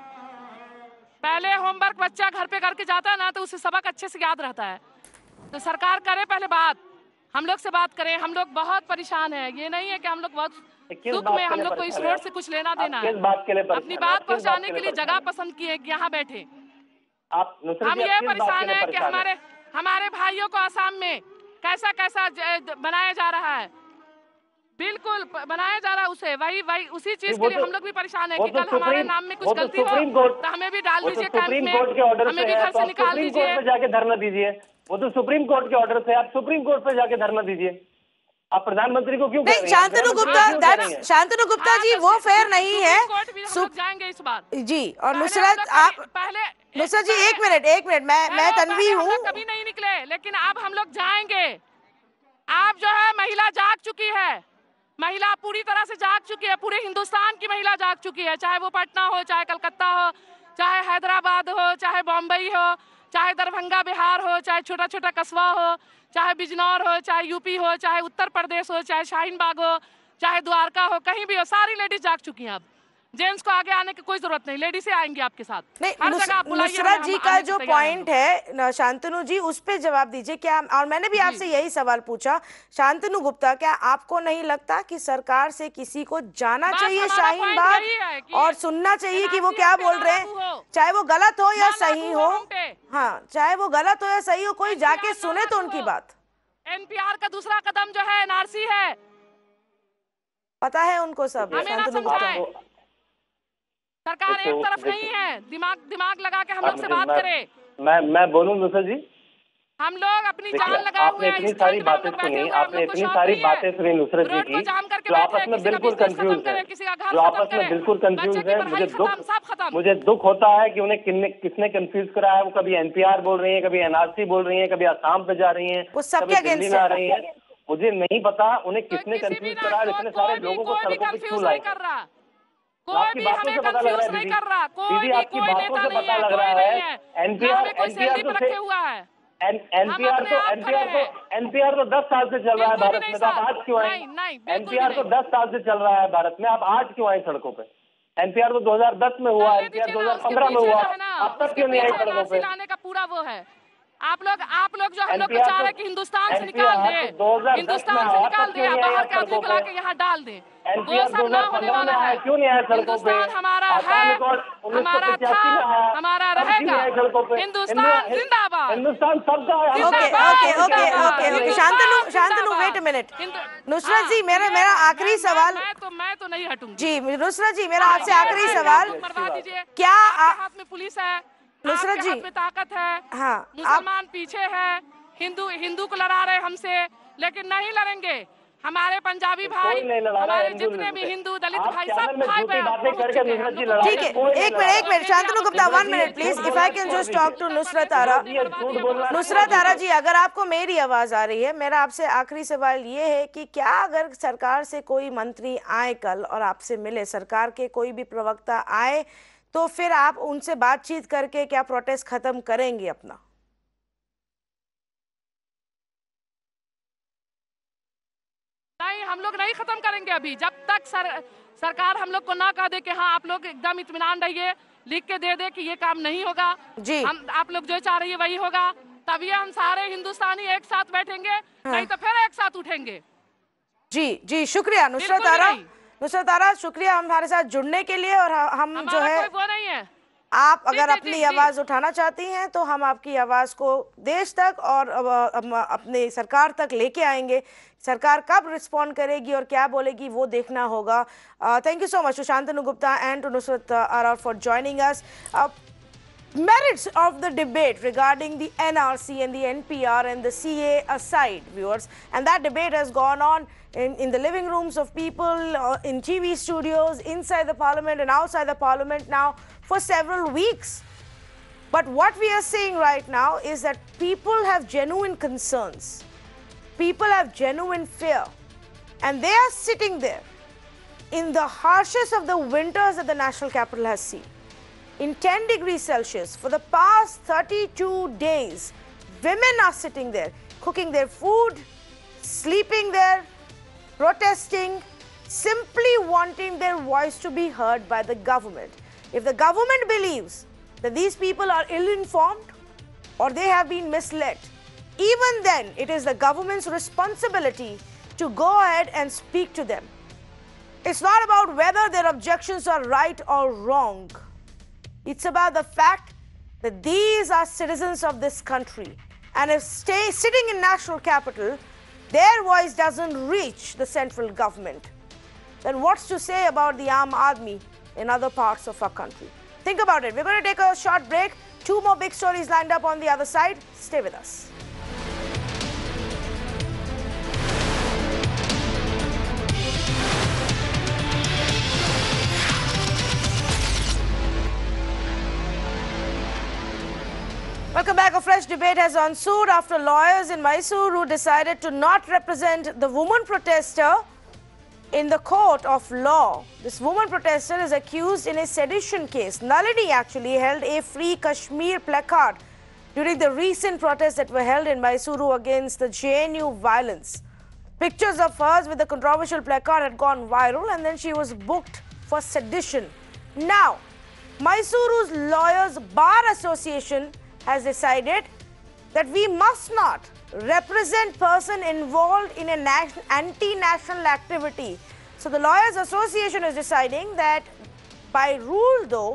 पहले होमवर्क बच्चा घर पे करके जाता है ना, तो उसे सबक अच्छे से याद रहता है। तो सरकार करे पहले बात, हम लोग से बात करें। हम लोग बहुत परेशान हैं। ये नहीं है कि हम लोग बहुत सुख में, हम लोग को इस रोड से कुछ लेना देना है। अपनी बात पहुंचाने के लिए जगह पसंद की है कि यहाँ बैठे। हम ये परेशान है कि हमारे भाइयों को आसाम में कैसा कैसा बनाया जा रहा है। बिल्कुल बनाया जा रहा है उसे, वही उसी चीज के लिए हम लोग भी परेशान है कि कल हमारे नाम में कुछ गलती हो तो हमें भी डाल दीजिए कैंप में, हमें भी घर से निकाल दीजिए। जाके धरना दीजिए। वो तो सुप्रीम कोर्ट के ऑर्डर से, आप सुप्रीम कोर्ट पे जाके धरना दीजिए। आप प्रधानमंत्री को क्यों नहीं? शांतनु गुप्ता जी, वो फेयर नहीं है। जाएंगे इस बार जी। और नुसरत, आप पहले नुसरत जी एक मिनट, मैं तन्वी हूँ। कभी नहीं निकले, लेकिन अब हम लोग जाएंगे। आप जो है, महिला जाग चुकी है, महिला पूरी तरह से जाग चुकी है। पूरे हिंदुस्तान की महिला जाग चुकी है, चाहे वो पटना हो, चाहे कलकत्ता हो, चाहे हैदराबाद हो, चाहे बॉम्बई हो, चाहे दरभंगा बिहार हो, चाहे छोटा छोटा कस्बा हो, चाहे बिजनौर हो, चाहे यूपी हो, चाहे उत्तर प्रदेश हो, चाहे शाहीन बाग हो, चाहे द्वारका हो, कहीं भी हो, सारी लेडीज जाग चुकी हैं। अब जेंट्स को आगे आने की कोई जरूरत नहीं, लेडीज से आएंगे आपके साथ। नहीं, नुसरत जी का जो पॉइंट है, शांतनु जी उस पे जवाब दीजिए। क्या, और मैंने भी आपसे यही सवाल पूछा, शांतनु गुप्ता, क्या आपको नहीं लगता कि सरकार से किसी को जाना चाहिए शाहीन बाग और सुनना चाहिए कि वो क्या बोल रहे हैं, चाहे वो गलत हो या सही हो? हाँ, चाहे वो गलत हो या सही हो, कोई जाके सुने तो उनकी बात। एनपीआर का दूसरा कदम जो है एनआरसी है, पता है उनको सब। शांतनु गुप्ता, सरकार एक तरफ नहीं है, दिमाग लगा के हम लोग से बात करें। मैं बोलूं नुसरत जी, हम लोग अपनी जान लगाए हुए हैं। इतनी सारी बातें सुनी आपने, इतनी सारी बातें सुनी नुसरत जी की, जो आपस में बिल्कुल कंफ्यूज है, जो आपस में बिल्कुल कंफ्यूज है। मुझे दुख होता है कि उन्हें किसने कंफ्यूज करा है। वो कभी एनपीआर बोल रही है, कभी एनआरसी बोल रही है, कभी आसाम पे जा रही है, कभी दिल्ली में आ रही है। मुझे नहीं पता उन्हें किसने कंफ्यूज करा है। इतने सारे लोगों को सड़कों पे क्यों लाए? कोई भी हमें कंफ्यूज नहीं कर रहा, कोई नेता नहीं है। एनपीआर तो 10 साल से चल रहा है भारत में, तो आप आज क्यों आए? एनपीआर तो 10 साल से चल रहा है भारत में, आप आज क्यों आए सड़कों पे? एनपीआर तो 2010 में हुआ, एनपीआर 2015 में हुआ, अब तक क्यों नहीं आई सड़कों पे? लाने का पूरा वो है। आप लोग जो हम लोग को चाह रहे हैं कि हिंदुस्तान से निकाल दे, हिंदुस्तान से निकाल दे, बाहर के आदमी को लाके यहाँ डाल दे, वो सब ना होने वाला है। हिंदुस्तान हमारा है, हमारा था, हमारा रहेगा। हिंदुस्तान जिंदाबाद, हिंदुस्तान सबका है। Okay, Shantanu wait a minute. Nusrat ji, मेरा आखिरी सवाल। मैं तो नहीं हटूंगी जी। नुसरत जी, मेरा आपसे आखिरी सवाल, क्या हाथ में पुलिस है, नुसरत जी में ताकत है, हाँ, मुसलमान पीछे है, हिंदू को लड़ा रहे हमसे, लेकिन नहीं लड़ेंगे। हमारे पंजाबी भाई, हमारे जितने भी हिंदू दलित भाई, सब भाई ठीक है। एक minute, Shantanu Gupta, 1 minute please, if I can just talk to Nusrat Ara. Nusrat Ara ji, अगर आपको मेरी आवाज आ रही है, मेरा आपसे आखिरी सवाल ये है कि क्या अगर सरकार से कोई मंत्री आए कल और आपसे मिले, सरकार के कोई भी प्रवक्ता आए, तो फिर आप उनसे बातचीत करके क्या प्रोटेस्ट खत्म करेंगे अपना? नहीं, हम लोग नहीं खत्म करेंगे अभी, जब तक सरकार हम लोग को ना कह दे कि हाँ आप लोग एकदम इत्मीनान रहिए, लिख के दे दे कि ये काम नहीं होगा जी, आप लोग जो चाह रही है वही होगा, तभी हम सारे हिंदुस्तानी एक साथ बैठेंगे। नहीं तो फिर एक साथ उठेंगे। जी, शुक्रिया नुसरत आरा, शुक्रिया हमारे साथ जुड़ने के लिए। और हम जो है, वो नहीं है, आप अगर अपनी आवाज उठाना चाहती हैं तो हम आपकी आवाज को देश तक और अपने सरकार तक लेके आएंगे। सरकार कब रिस्पॉन्ड करेगी और क्या बोलेगी वो देखना होगा। Thank you so much to Shantanu Gupta and to Nusrat Arar for joining us. Merits of the debate regarding the NRC and the NPR and the CA aside, viewers, and that debate has gone on in the living rooms of people, in TV studios, inside the parliament and outside the parliament now for several weeks. But what we are seeing right now is that people have genuine concerns. people have genuine fear. And they are sitting there in the harshest of the winters that the national capital has seen. In 10 degrees Celsius, for the past 32 days, women are sitting there, cooking their food, sleeping there, protesting, simply wanting their voice to be heard by the government. If the government believes that these people are ill-informed or they have been misled, even then it is the government's responsibility to go ahead and speak to them. It's not about whether their objections are right or wrong. It's about the fact that these are citizens of this country, and if sitting in national capital, their voice doesn't reach the central government, then what's to say about the Aam Aadmi in other parts of our country? Think about it. We're going to take a short break. 2 more big stories lined up on the other side. Stay with us. Welcome back. A fresh debate has ensued after lawyers in Mysuru decided to not represent the woman protester in the court of law. This woman protester is accused in a sedition case. Nalini actually held a Free Kashmir placard during the recent protests that were held in Mysuru against the JNU violence. Pictures of hers with the controversial placard had gone viral, and then she was booked for sedition. Now, Mysuru's Lawyers Bar Association has decided that we must not represent person involved in an anti-national activity. So the Lawyers Association is deciding that by rule though,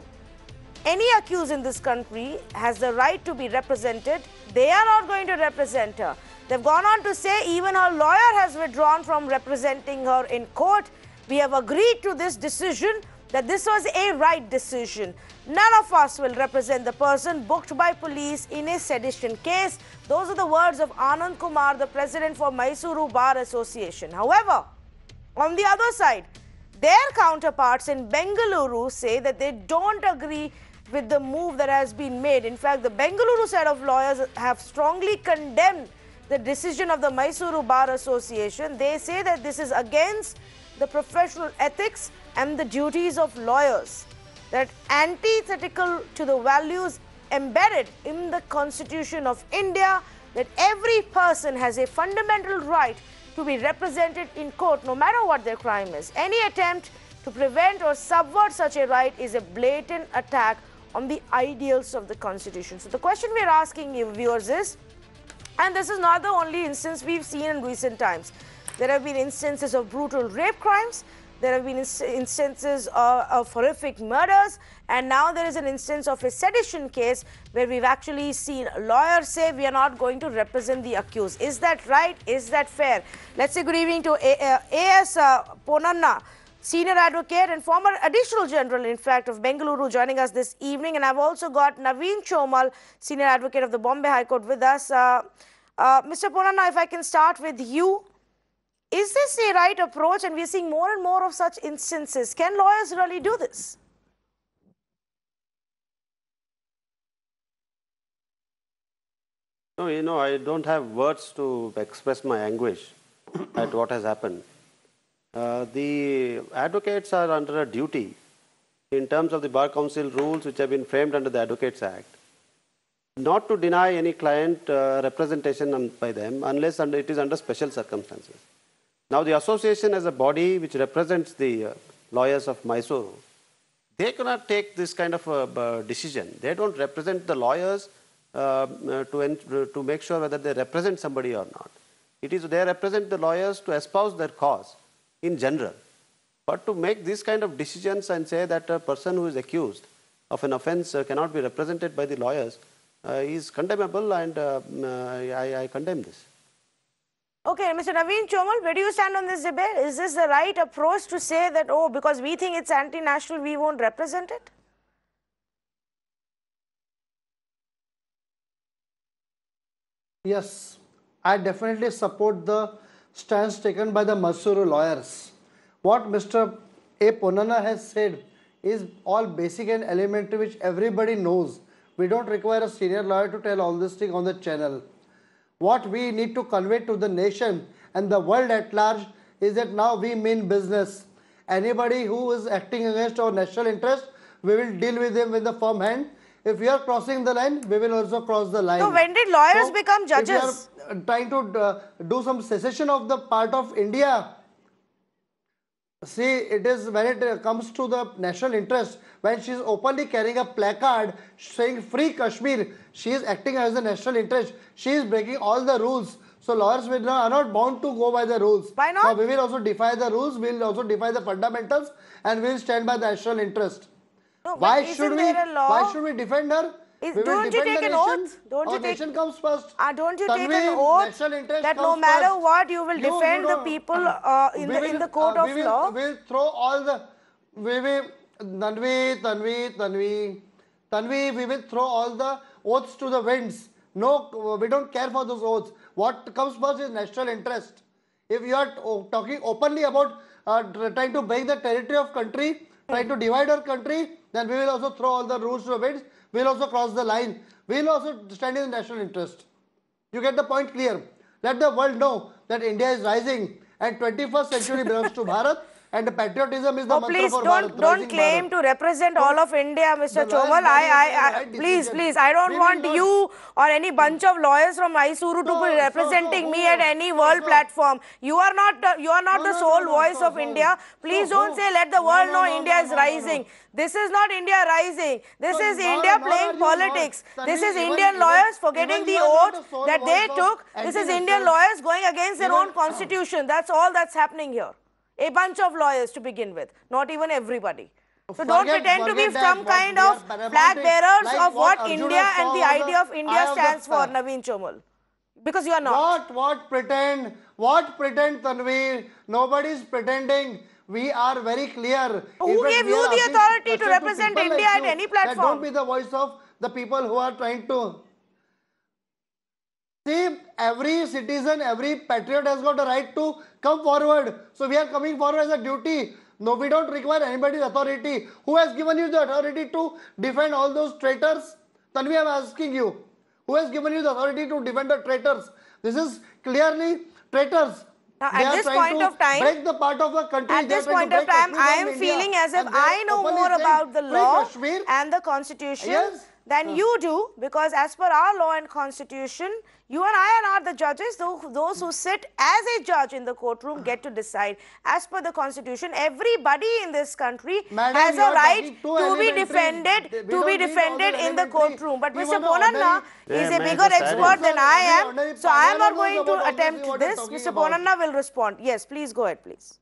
any accused in this country has the right to be represented. They are not going to represent her. They've gone on to say even her lawyer has withdrawn from representing her in court. We have agreed to this decision, that this was a right decision. None of us will represent the person booked by police in a sedition case. Those are the words of Anand Kumar, the president for Mysuru Bar Association. However, on the other side, their counterparts in Bengaluru say that they don't agree with the move that has been made. In fact, the Bengaluru set of lawyers have strongly condemned the decision of the Mysuru Bar Association. They say that this is against the professional ethics and the duties of lawyers, that antithetical to the values embedded in the Constitution of India, that every person has a fundamental right to be represented in court no matter what their crime is. Any attempt to prevent or subvert such a right is a blatant attack on the ideals of the Constitution. So the question we are asking you viewers is, and this is not the only instance we've seen in recent times. There have been instances of brutal rape crimes, there have been instances of horrific murders, and now there is an instance of a sedition case where we've actually seen lawyers say we are not going to represent the accused. Is that right? Is that fair? Let's say good evening to A.S. Ponanna, senior advocate and former additional general, in fact, of Bengaluru, joining us this evening. And I've also got Naveen Chomal, senior advocate of the Bombay High Court, with us. Mr. Ponanna, if I can start with you. Is this a right approach? And we're seeing more and more of such instances. Can lawyers really do this? No, I don't have words to express my anguish at what has happened. The advocates are under a duty in terms of the Bar Council rules which have been framed under the Advocates Act, not to deny any client representation by them unless it is under special circumstances. Now, the association as a body which represents the lawyers of Mysuru, they cannot take this kind of a decision. They don't represent the lawyers to make sure whether they represent somebody or not. It is they represent the lawyers to espouse their cause in general. But to make these kind of decisions and say that a person who is accused of an offence cannot be represented by the lawyers is condemnable, and I condemn this. Okay, Mr. Naveen Chomal, where do you stand on this debate? Is this the right approach to say that, oh, because we think it's anti-national, we won't represent it? Yes, I definitely support the stance taken by the Mysuru lawyers. What Mr. A. Ponanna has said is all basic and elementary, which everybody knows. We don't require a senior lawyer to tell all this thing on the channel. What we need to convey to the nation and the world at large is that now we mean business. Anybody who is acting against our national interest, we will deal with them with a firm hand. If we are crossing the line, we will also cross the line. So when did lawyers become judges? If we are trying to do some secession of the part of India, see, it is when it comes to the national interest, when she is openly carrying a placard saying free Kashmir, she is acting as the national interest. She is breaking all the rules. So lawyers are not bound to go by the rules. Why not? Now we will also defy the rules, we will also defy the fundamentals, and we will stand by the national interest. No, why should we defend her? Don't you take an oath? Our nation comes first. Don't you take an oath that no matter what you will defend the people in the court of law? We will throw all the... Tanvi, we will throw all the oaths to the winds. No, we don't care for those oaths. What comes first is national interest. If you are talking openly about trying to break the territory of country, trying to divide our country, then we will also throw all the rules to the winds. We will also cross the line. We will also stand in the national interest. You get the point clear. Let the world know that India is rising and 21st century belongs to Bharat and patriotism is the mantra for Bharat. Don't claim to represent all of India, Mr. Chomal. Please, I don't want you or any bunch of lawyers from Mysuru to be representing me at any world platform. You are not the sole voice of India. Please don't say let the world know India is rising. This is not India rising. This is India playing politics. This is Indian lawyers forgetting the oath that they took. This is Indian lawyers going against their own constitution. That's all that's happening here. A bunch of lawyers to begin with, not even everybody. So don't pretend to be some kind of flag bearers of what India and the idea of India stands for, Naveen Chomal. Because you are not. What pretend, Tanvi? Nobody is pretending. We are very clear. Who gave you the authority to represent India at any platform? Don't be the voice of the people who are trying to... See, every citizen, every patriot has got a right to come forward. So we are coming forward as a duty. No, we don't require anybody's authority. Who has given you the authority to defend all those traitors? Tanvi, I am asking you. Who has given you the authority to defend the traitors? This is clearly traitors. Now, at this point of time, break the part of the country. At this point of time, I am feeling as if I know more about the law and the constitution than you do, because as per our law and constitution, you and I are not the judges. Those who sit as a judge in the courtroom get to decide. As per the constitution, everybody in this country has a right to be defended in the courtroom. But Mr. Ponanna is a bigger expert than I am, so I am not going to attempt this. Mr. Ponanna will respond. Yes, please go ahead, please.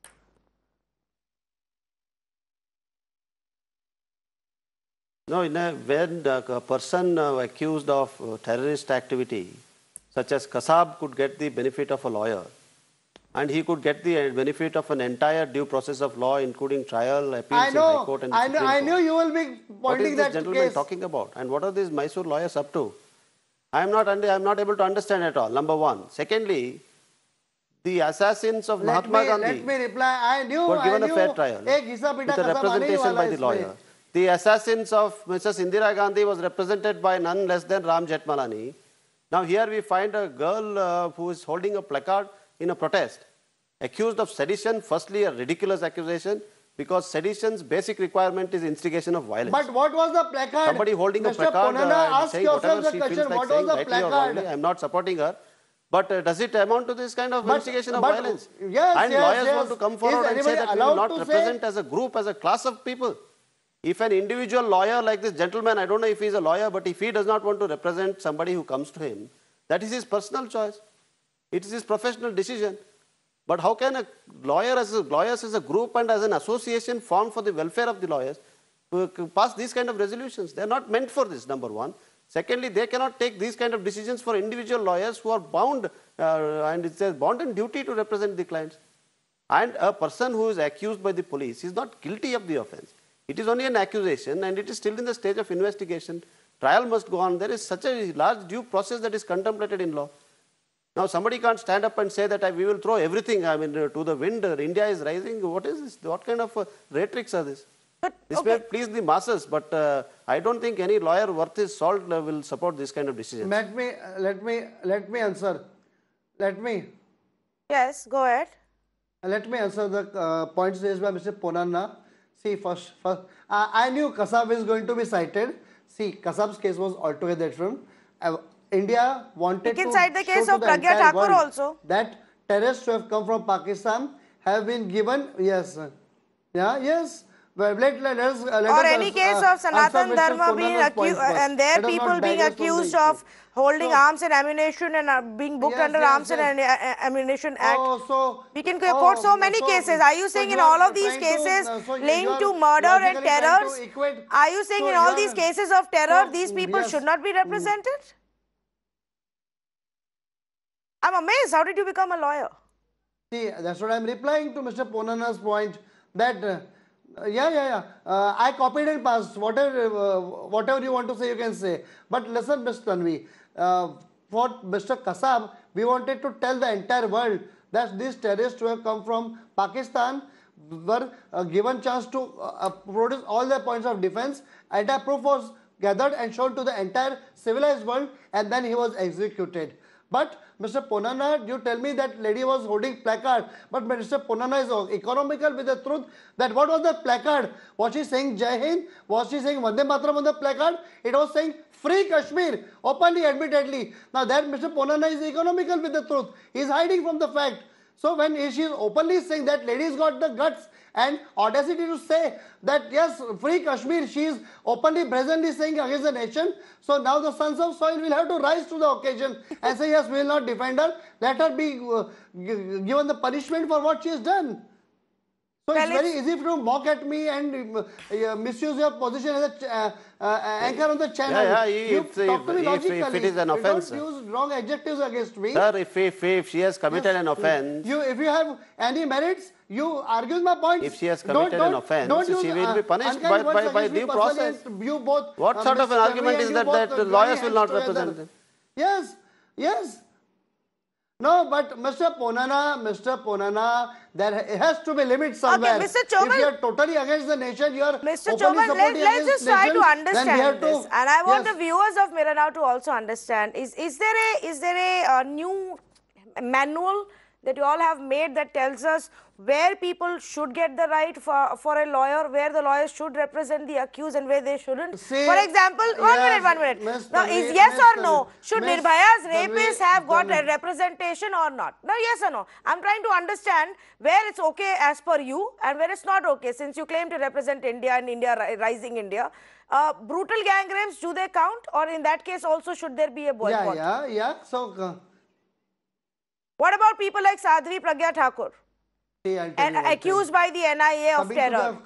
No, when a person accused of terrorist activity, such as Kasab, could get the benefit of a lawyer, and he could get the benefit of an entire due process of law, including trial, appeals in High Court and Supreme Court. I knew you will be pointing that case. What is this gentleman talking about? And what are these Mysore lawyers up to? I am not able to understand at all, number one. Secondly, the assassins of Mahatma Gandhi let me reply. were given a fair trial with a representation by the lawyer. The assassins of Mrs. Indira Gandhi was represented by none less than Ram Jethmalani. Now here we find a girl who is holding a placard in a protest, accused of sedition. Firstly, a ridiculous accusation, because sedition's basic requirement is instigation of violence. But what was the placard? Somebody holding a placard saying whatever she feels like saying, rightly or wrongly. I am not supporting her. But does it amount to this kind of instigation of violence? Yes, and lawyers want to come forward and say that we will not represent as a group, as a class of people. If an individual lawyer like this gentleman, I don't know if he is a lawyer, but if he does not want to represent somebody who comes to him, that is his personal choice. It is his professional decision. But how can a lawyers as a group and as an association formed for the welfare of the lawyers pass these kind of resolutions? They are not meant for this, number one. Secondly, they cannot take these kind of decisions for individual lawyers who are bound, and it says bound and duty to represent the clients. And a person who is accused by the police is not guilty of the offense. It is only an accusation and it is still in the stage of investigation. Trial must go on. There is such a large due process that is contemplated in law. Now somebody can't stand up and say that we will throw everything to the wind. India is rising. What is this? What kind of rhetorics are this? This may please the masses, but I don't think any lawyer worth his salt will support this kind of decision. Let me answer. Yes, go ahead. Let me answer the points raised by Mr. Ponanna. See, first, I knew Kasab is going to be cited. See, Kasab's case was altogether different. India wanted to cite the case show of to the Pragya entire Thakur world also. that terrorists who have come from Pakistan have been given, yes, yeah, yes. Well, let us or any case of Sanatan Dharma being accused and their people being accused of holding arms and ammunition and being booked under Arms and Ammunition Act. We can quote so many cases. Are you saying in all of these cases linked to murder and terrors? Are you saying in all these cases of terror, these people should not be represented? I'm amazed. How did you become a lawyer? See, that's what I'm replying to Mr. Ponana's point that I copied and passed. Whatever you want to say, you can say. But listen, Mr. Tanvi, for Mr. Kasab, we wanted to tell the entire world that these terrorists who have come from Pakistan were given chance to produce all their points of defense, and a proof was gathered and shown to the entire civilized world, and then he was executed. But Mr. Ponanna, you tell me that lady was holding placard, but Mr. Ponanna is economical with the truth that what was the placard? Was she saying Jai Hind? Was she saying Vande Mataram on the placard? It was saying Free Kashmir, openly, admittedly. Now that Mr. Ponanna is economical with the truth. He is hiding from the fact. So when she is openly saying that lady's got the guts and audacity to say that yes, Free Kashmir, she is openly, brazenly saying against the nation. So now the sons of soil will have to rise to the occasion and say yes, we will not defend her. Let her be given the punishment for what she has done. So well, it's very easy to mock at me and misuse your position as an anchor on the channel. If it is an offence. You don't use wrong adjectives against me. Sir, if she has committed an offence. If you have any merits, you argue my point. If she has committed an offence, she will be punished by due process. You both, what sort of an argument is that lawyers will not represent them? Yes, yes. No, but Mr. Ponanna, there has to be limits somewhere. Okay, Mr. Chomal, if you are totally against the nation, you are Mr. Chomal, let's just try to understand this. And I want the viewers of Mirror now to also understand. Is there a new manual that you all have made that tells us where people should get the right for a lawyer, where the lawyers should represent the accused and where they shouldn't? For example, one minute. Now, is yes or no? Should Nirbhaya's rapists have got a representation or not? Now, yes or no? I'm trying to understand where it's okay as per you and where it's not okay, since you claim to represent India and rising India. Brutal gang rapes, do they count? Or in that case also, should there be a boycott? Yeah. So, what about people like Sadhvi Pragya Thakur? And accused by the NIA of terror.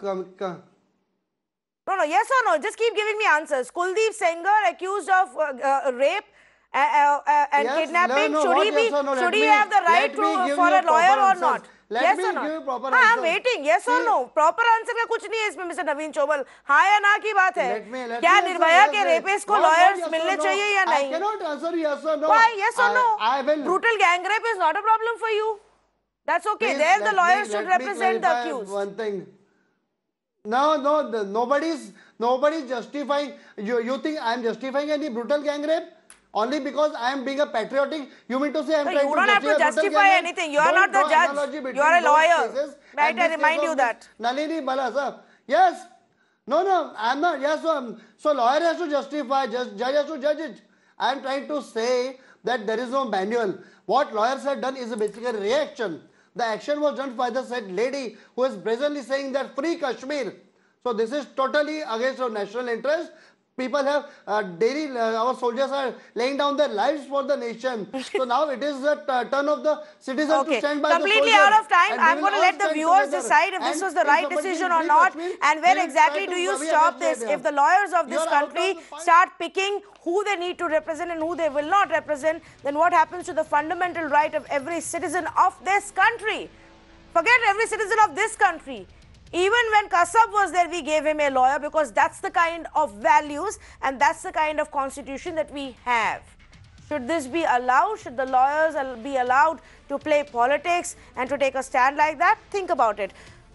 No, yes or no? Just keep giving me answers. Kuldeep Sengar accused of rape and kidnapping. Should he have the right for a lawyer or not? Yes or no? I'm waiting. Yes or no? Proper answer का कुछ नहीं है इसमें, Mr. Naveen Chobal. हाँ या ना की बात है. क्या निर्भया के रेपिस्ट को lawyers मिलने चाहिए या नहीं? I cannot answer yes or no. Why? Yes or no? Brutal gang rape is not a problem for you. That's okay. There the lawyers should represent the accused. One thing. No, nobody's justifying. You think I am justifying any brutal gang rape? Only because I am being a patriotic, you mean to say I am trying to justify? You don't have to justify anything. You are not the judge. You are a lawyer. Right, I remind you that. Nalini Bala, sir. Yes. No, I am not. Yes, so lawyer has to justify, judge has to judge it. I am trying to say that there is no manual. What lawyers have done is basically a reaction. The action was done by the said lady who is brazenly saying that Free Kashmir. So this is totally against our national interest. People have our soldiers are laying down their lives for the nation. So now it is the turn of the citizens to stand by the soldiers. Completely out of time. I'm going to let the viewers decide if this was the right decision or not. And where exactly do you stop this? If the lawyers of this country start picking who they need to represent and who they will not represent, then what happens to the fundamental right of every citizen of this country? Forget every citizen of this country. Even when Kasab was there, we gave him a lawyer because that's the kind of values and that's the kind of constitution that we have. Should this be allowed? Should the lawyers be allowed to play politics and to take a stand like that? Think about it.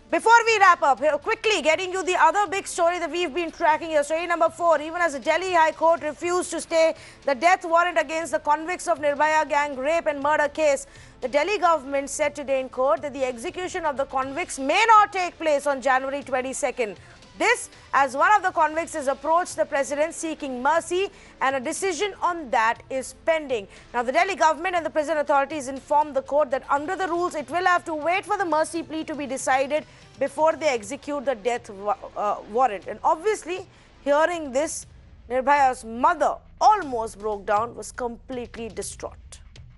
Before we wrap up, quickly getting you the other big story that we've been tracking here. Story number 4. Even as the Delhi High Court refused to stay the death warrant against the convicts of Nirbhaya gang rape and murder case, the Delhi government said today in court that the execution of the convicts may not take place on January 22nd. This, as one of the convicts has approached the president seeking mercy, and a decision on that is pending. Now, the Delhi government and the prison authorities informed the court that under the rules, it will have to wait for the mercy plea to be decided before they execute the death warrant. And obviously, hearing this, Nirbhaya's mother almost broke down, was completely distraught.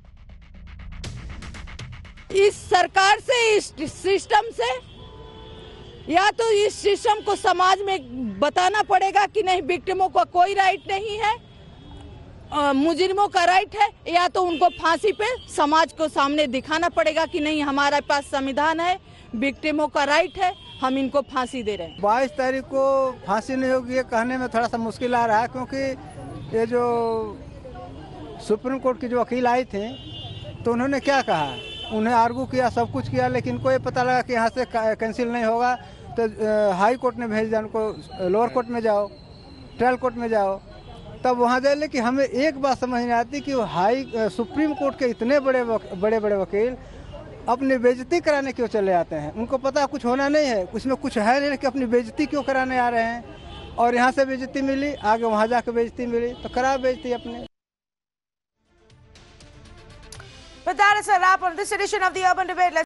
इस सरकार से, इस system से, या तो इस system को समाज में बताना पड़ेगा कि नहीं, विक्टिमों को कोई राइट नहीं है, मुजरिमों का राइट है, या तो उनको फांसी पे समाज को सामने दिखाना पड़ेगा कि नहीं, हमारे पास संविधान है, विक्टिमों का राइट है, हम इनको फांसी दे रहे हैं। 22 तारीख को फांसी नहीं होगी, ये कहने में थोड़ा सा मुश्किल आ रहा है, क्योंकि ये जो सुप्रीम कोर्ट की जो वकील आई थे, तो उन्होंने क्या कहा, उन्हें आर्गू किया, सब कुछ किया, लेकिन कोई पता लगा कि यहाँ से कैंसिल नहीं होगा, तो हाई कोर्ट ने भेज दिया उनको, लोअर कोर्ट में जाओ, ट्रायल कोर्ट में जाओ, तब वहाँ जाए। लेकिन हमें एक बात समझ नहीं आती कि सुप्रीम कोर्ट के इतने बड़े बड़े वकील अपनी बेइज्जती कराने क्यों चले आते हैं। उनको पता कुछ होना नहीं है, उसमें कुछ है नहीं कि अपनी बेइज्जती क्यों कराने आ रहे हैं। और यहाँ से बेइज्जती मिली, आगे वहाँ जाकर बेइज्जती मिली, तो करा बेइज्जती अपने। But that is a wrap on this edition of the Urban Debate.